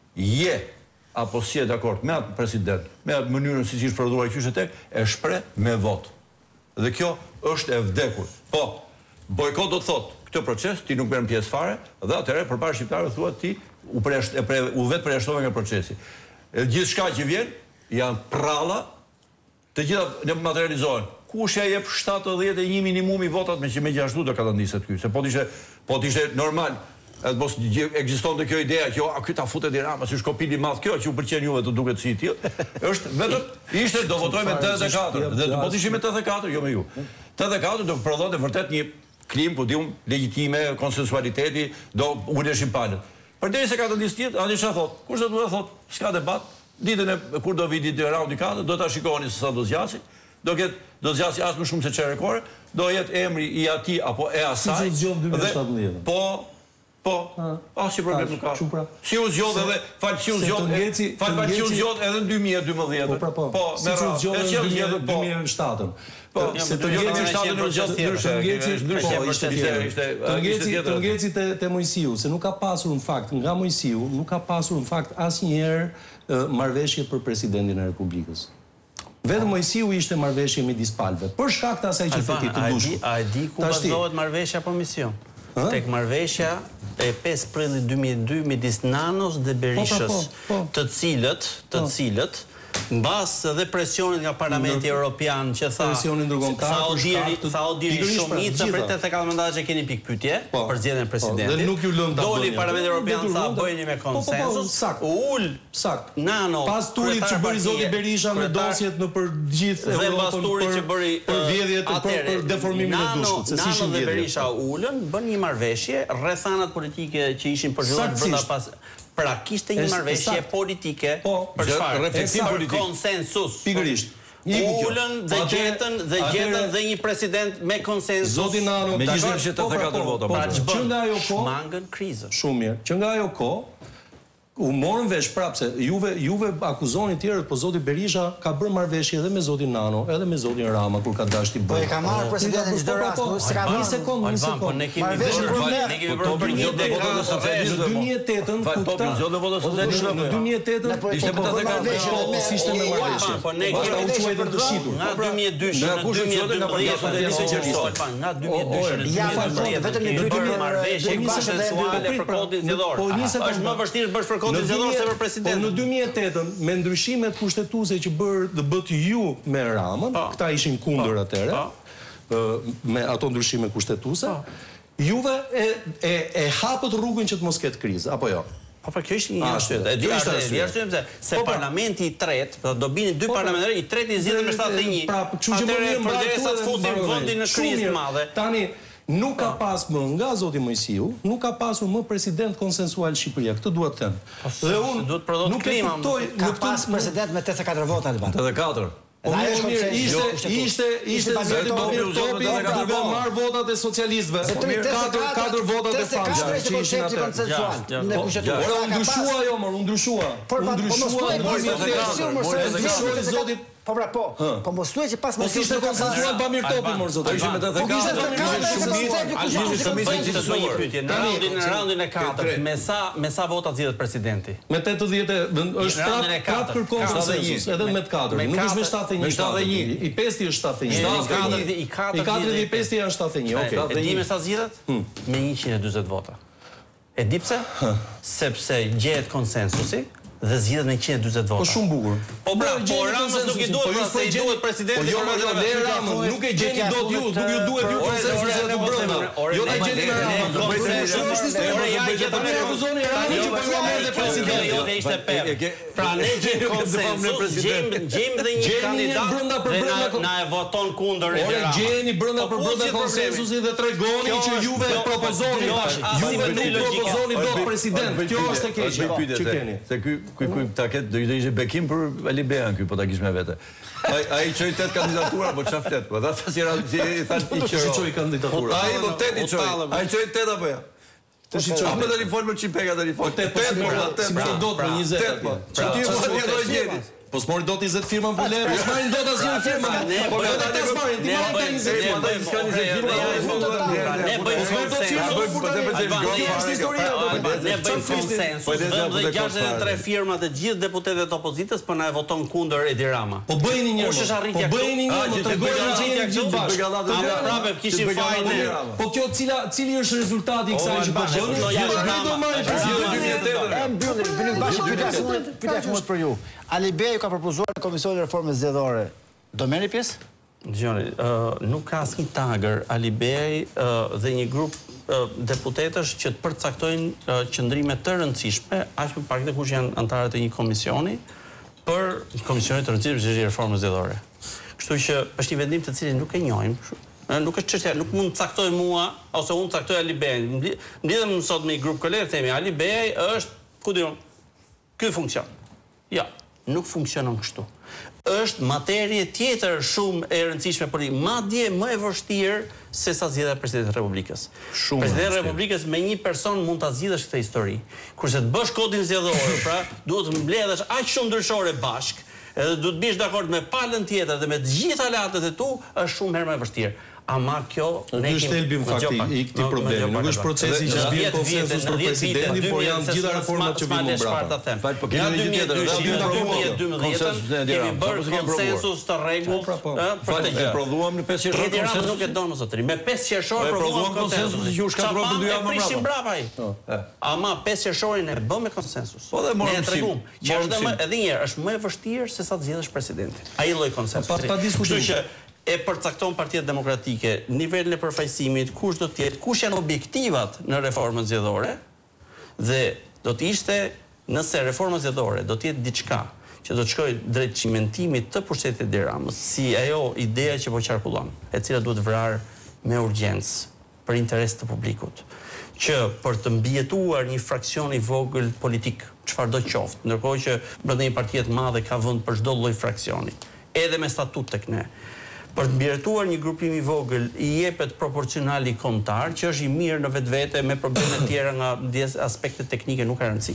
je apo si e dakord me atë president, me atë mënyrën si është prodhuar qysh e tek, e shpreh me vot. Dhe kjo është e vdekur. Po, bojkot do të thotë, këtë proces ti nuk merr pjesë fare dhe atëherë përpara shqiptarëve thuat ti u presht e pre, u vet përjashtove nga procesi. Gjithçka që vjen janë pralla, të gjitha ne materializohen. Kush ja jep shtatëdhjetë e një minimumi votat me që me gjashtu do ka të ndiset ky, se po t'ishte po t'ishte normal. Edhe mos ekzistonte kjo ideja që a ky ta futet i Rama, si shkopili i madh kjo që u pëlqen juve të duket si i tillë. Është vetëm ishte do votojmë me tetëdhjetë e katër dhe po të ishim me tetëdhjetë e katër, jo me ju. tetëdhjetë e katër do prodhonte vërtet një klim, po diun, legjitime, konsensualiteti, do uleshin palët. Përderisa ka të ndisë tjetër, anë çfarë thot? Kush do të thot? S'ka debat. Ditën e kur do vi ditë e raundi katër, do ta shikoni se sa do zgjasi. Do ketë do zgjasi as më shumë se çerekore, do jetë emri i atij apo e asaj. Si zgjon dy mijë e shtatëmbëdhjetë. Po Po, asnjë problem nuk ka. Si u zgjodh edhe, fal si u zgjodh, fal fal si u zgjodh edhe në dy mijë e dymbëdhjetë. Po, po, po, si u zgjodh në dy mijë e shtatën. Po, se të ngeci shtatën u zgjodh ndryshe, ngeci ndryshe, ishte ishte të ngeci të ngeci te te Mojsiu, se nuk ka pasur në fakt nga Mojsiu, nuk ka pasur në fakt asnjëherë marrëveshje për presidentin e Republikës. Vetëm Mojsiu ishte marrëveshje midis palëve, për shkak të asaj që feti të dushur. A e di ku bazohet marrëveshja për mision? Tek marrëveshja e pesë prillit dy mijë e dy midis Nanos dhe Berishës, të cilët, të cilët mbas dhe presionit nga Parlamenti Evropian që tha Saudi shumica për tetëdhjetë e katër mandate që keni pikë pyetje për zgjedhjen e presidentit. Nuk ju lëm ta bëni. Doli Parlamenti Evropian tha bëjeni me konsensus. U ul sakt. Nano pas turit që bëri zoti Berisha me dosjet në për gjithë Europën. Dhe pas turit që bëri për vjedhjet për deformimin e dushkut, se si ishin vjedhjet. Nano dhe Berisha ulën, bën një marrëveshje, rrethanat politike që ishin përgjithësuar brenda pas. Pra kishte një marrëveshje politike për çfarë? Reflektim politik. Konsensus. Pikërisht. Ulën dhe gjetën dhe gjetën dhe një president me konsensus. Zoti Nano, me gjysmë shtatë e katër vota. Pra që nga ajo kohë mangën krizën. Shumë mirë. Që nga ajo kohë u morën vesh prapë se juve juve akuzoni tjerët, po zoti Berisha ka bërë marrëveshje edhe me zotin Nano, edhe me zotin Rama kur ka dashur ti bëj. Po e ka marrë presidentin çdo rast, s'ka një sekond, një sekond. Po ne kemi ne kemi bërë për një dekadë socialiste. Në dy mijë e tetën ku ta në dy mijë e tetën ishte po të marrëveshje, ishte me marrëveshje. Po ne kemi u quajtur të shitur. Nga dy mijë e dy në dy mijë e dymbëdhjetë nga dy mijë e dy ja vetëm në dy mijë marrëveshje konsensuale për kodin zgjedhor. Është më vështirë bësh për kodin zgjedhor se për presidentin. Në dy mijë e tetën me ndryshimet kushtetuese që bër të bët ju me Ramën, këta ishin kundër atëre, me ato ndryshime kushtetuese, juve e e e hapët rrugën që të mos ketë krizë, apo jo? Po po kjo është një arsye. E di arsye se se parlamenti i tretë, do binin dy parlamentarë, i treti zgjidhet me shtatëdhjetë e një. Pra, kështu që më vjen përderisa të futin vendin në krizë të madhe. Tani nuk ka pas më nga zoti Mojsiu, nuk ka pasur më president konsensual Shqipëria, këtë dua të them. Dhe unë duhet prodhot nuk e kuptoj, ka pas president me tetëdhjetë e katër vota në tetëdhjetë e katër. Po mirë, ishte ishte ishte zoti Bamir Topi duke marrë votat e socialistëve. katër katër votat e famshme që ishin atë. Ne kushtetuar. Ora u ndryshua ajo, mor, u ndryshua. U ndryshua në zoti. Po pra po, po mos thuaj që pas mos ishte konsensual Bamir Topi mor zot. Ishte me tetëdhjetë e katër. Në raundin në raundin e katërt, me sa me sa vota zgjedhet presidenti? Me tetëdhjetë është prapë prapë kërkon konsensus, edhe me të katërt. Nuk është me shtatëdhjetë e një. I pesti është shtatëdhjetë e një. I katërt i katërt dhe i pesti janë shtatëdhjetë e një. Okej. E di me sa zgjedhet? Me njëqind e dyzet vota. E di pse? Sepse gjehet konsensusi dhe zgjidhet me njëqind e dyzet vota. Po shumë bukur. Po pra, po Ramës nuk i duhet, pra se i duhet presidenti. Po jo, jo, le Ramën, nuk e gjeni dot ju, nuk ju duhet ju konsensus ne të brenda. Jo ta gjeni me Rama. Konsensus sistemi. Ja gjeta me akuzoni Rama që parlament dhe president. Jo, dhe ishte pe. Pra ne gjejmë konsensus, gjejmë gjejmë dhe një kandidat dhe na e voton kundër Edi Rama. Gjeni brenda për brenda konsensusin dhe tregoni që juve propozoni. Juve nuk propozoni dot president. Kjo është e keqe. Ç'i keni? Se ky ky ky taket do ishte bekim për Ali Bejan ky po ta kish me vete. Ai ai çoi tet kandidatura, po çfarë flet? Po dha si i thash i qero. Si çoi kandidatura? Ai do tet i çoi. Ai çoi tet apo ja? Të shi çoi. Me tani fol për Çipeka tani fol. Tet po tet po dot me njëzet. Pra ti po ti do gjeni. Po s'mori dot njëzet firma për le, po s'marin dot asnjë firma. Po vetë ta s'marin, ti marrin ta njëzet firma. Ne bëjmë Ne bëjmë konsensus, dhe gjashtëdhjetë e tre firmat e gjithë deputetët opozitës po na e voton kundër Edi Rama. Po bëjini një. Po bëjini një, më tregoni që jeni gjithë bashkë. Prapë kishim fajin. Po kjo cila cili është rezultati i kësaj që po bëni? Pyetja për ju. Ali Beju ka propozuar në Komisionin e Reformës Zgjedhore. Do merrni pjesë? Dgjoni, nuk ka asnjë tagër Ali Bej dhe një grup deputetësh që të përcaktojnë qëndrime të rëndësishme, aq më pak të kush janë antarët e një komisioni për komisionit të rëndësishëm që është reforma zgjedhore. Kështu që është një vendim të cilin nuk e njohim. Nuk është çështja, nuk mund të caktoj mua ose unë caktoj Ali Bej. Mbledhem sot me një grup kolegë themi Ali Bej është, ku diun, ky funksion. Ja, nuk funksionon kështu. Është materie tjetër shumë e rëndësishme për një, madje më e vështirë se sa zgjedhja e Presidentit të Republikës. Presidenti i Republikës me një person mund ta zgjidhësh këtë histori. Kurse të bësh kodin zgjedhor, pra duhet të mbledhësh aq shumë ndryshore bashk, edhe duhet të bish dakord me palën tjetër dhe me të gjitha aleatët e tu, është shumë herë më e vështirë. Ama kjo ne kemi stelbim fakti i këtij problemi. Nuk është procesi që zbien konsensus për presidentin, por janë gjitha reformat që vinë mbrapa. Fal, po kemi një tjetër, në dy mijë e dymbëdhjetë kemi bërë konsensus të rregullt për të gjë. Prodhuam në pesë qershor konsensus. Nuk e don më zotëri. Me pesë qershor prodhuam konsensus që u shkatërrua për dy javë më brapa. Prishim brapa ai. Ama pesë qershorin e bëm me konsensus. Po dhe morëm sim. Që është edhe një herë, është më e vështirë se sa të zgjedhësh presidentin. Ai lloj konsensusi. Kështu që e përcakton Partia Demokratike nivelin e përfaqësimit, kush do të jetë, kush janë objektivat në reformën zgjedhore dhe do të ishte, nëse reforma zgjedhore do të jetë diçka që do të shkojë drejt çimentimit të pushtetit Edi Ramës, si ajo ideja që po qarkullon, e cila duhet vrarë me urgjencë për interes të publikut, që për të mbijetuar një fraksion i vogël politik, çfarëdo qoftë, ndërkohë që brenda një partie të madhe ka vend për çdo lloj fraksioni, edhe me statut tek ne. Për të mbjertuar një grupim i vogël i jepet proporcionali kombëtar, që është i mirë në vetvete me probleme të tjera nga aspekte teknike nuk ka rëndësi.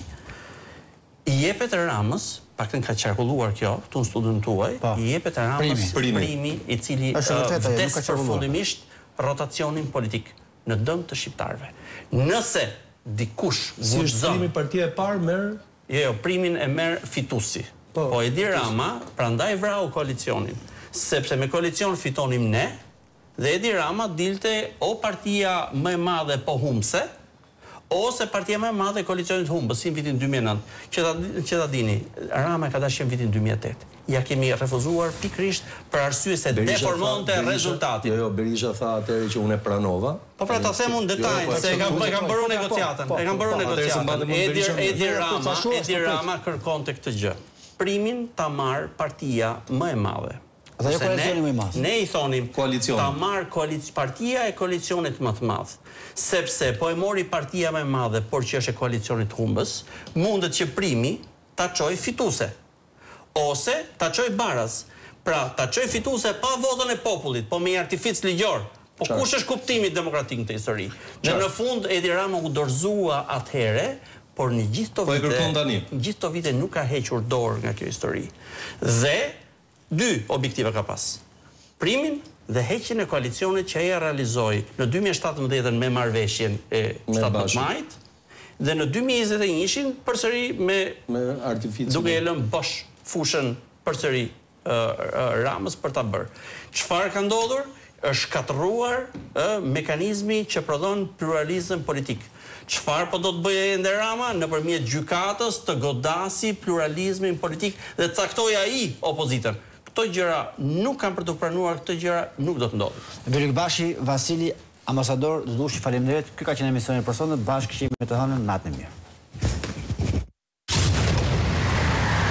I jepet Ramës, paktën ka qarkulluar kjo, këtu në studion tuaj, i jepet Ramës primi i cili vdes përfundimisht rotacionin politik në dëm të shqiptarëve. Nëse dikush si është primi partia e parë merr, jo, primin e merr fituesi. Po Edi Rama prandaj vrau koalicionin. Sepse me koalicion fitonim ne, dhe Edi Rama dilte o partia më e madhe po humbse, ose partia më e madhe e koalicionit humbës, si në vitin dy mijë e nëntë. Që ta, që ta dini, Rama ka dashur në vitin dy mijë e tetë. Ja kemi refuzuar pikrisht për arsye se deformonte rezultatin. Jo, jo, Berisha tha atëherë që unë e pranova. Po pra ta them unë detaj, se e kam kam bërë negociatën. E kam bërë negociatën. Edi Edi Rama, Edi Rama kërkonte këtë gjë. Primin ta marr partia më e madhe. Ata jo koalicioni më i madh. Ne i thonim koalicion. Ta marr koalic partia e koalicionit më të madh. Sepse po e mori partia më e madhe, por që është e koalicionit humbës, mundet që primi ta çojë fituese. Ose ta çojë baraz. Pra, ta çojë fituese pa votën e popullit, po me një artific ligjor. Po kush është kuptimi demokratik në këtë histori? Që në fund Edi Rama u dorëzua atëherë, por në gjithë to vite, gjithë to vite nuk ka hequr dorë nga kjo histori. Dhe dy objektiva ka pas. Primin dhe heqjen e koalicionit që ai realizoi në dy mijë e shtatëmbëdhjetë me marrëveshjen e shtatëmbëdhjetë majit dhe në dy mijë e njëzet e njëin përsëri me me artificin. Duke e lënë bosh fushën përsëri Ramës për ta bërë. Çfarë ka ndodhur? Është shkatërruar mekanizmi që prodhon pluralizëm politik. Çfarë po do të bëjë ende Rama? Nëpërmjet gjykatës të godasi pluralizmin politik dhe caktoi ai opozitën. Këto gjëra nuk kanë për të pranuar, këto gjëra nuk do të ndodhin. Belikbashi, Vasili, Ambasador Zdushi, faleminderit. Ky ka qenë emisioni për sonte, bashkë këshimi të hënën, natën e mirë.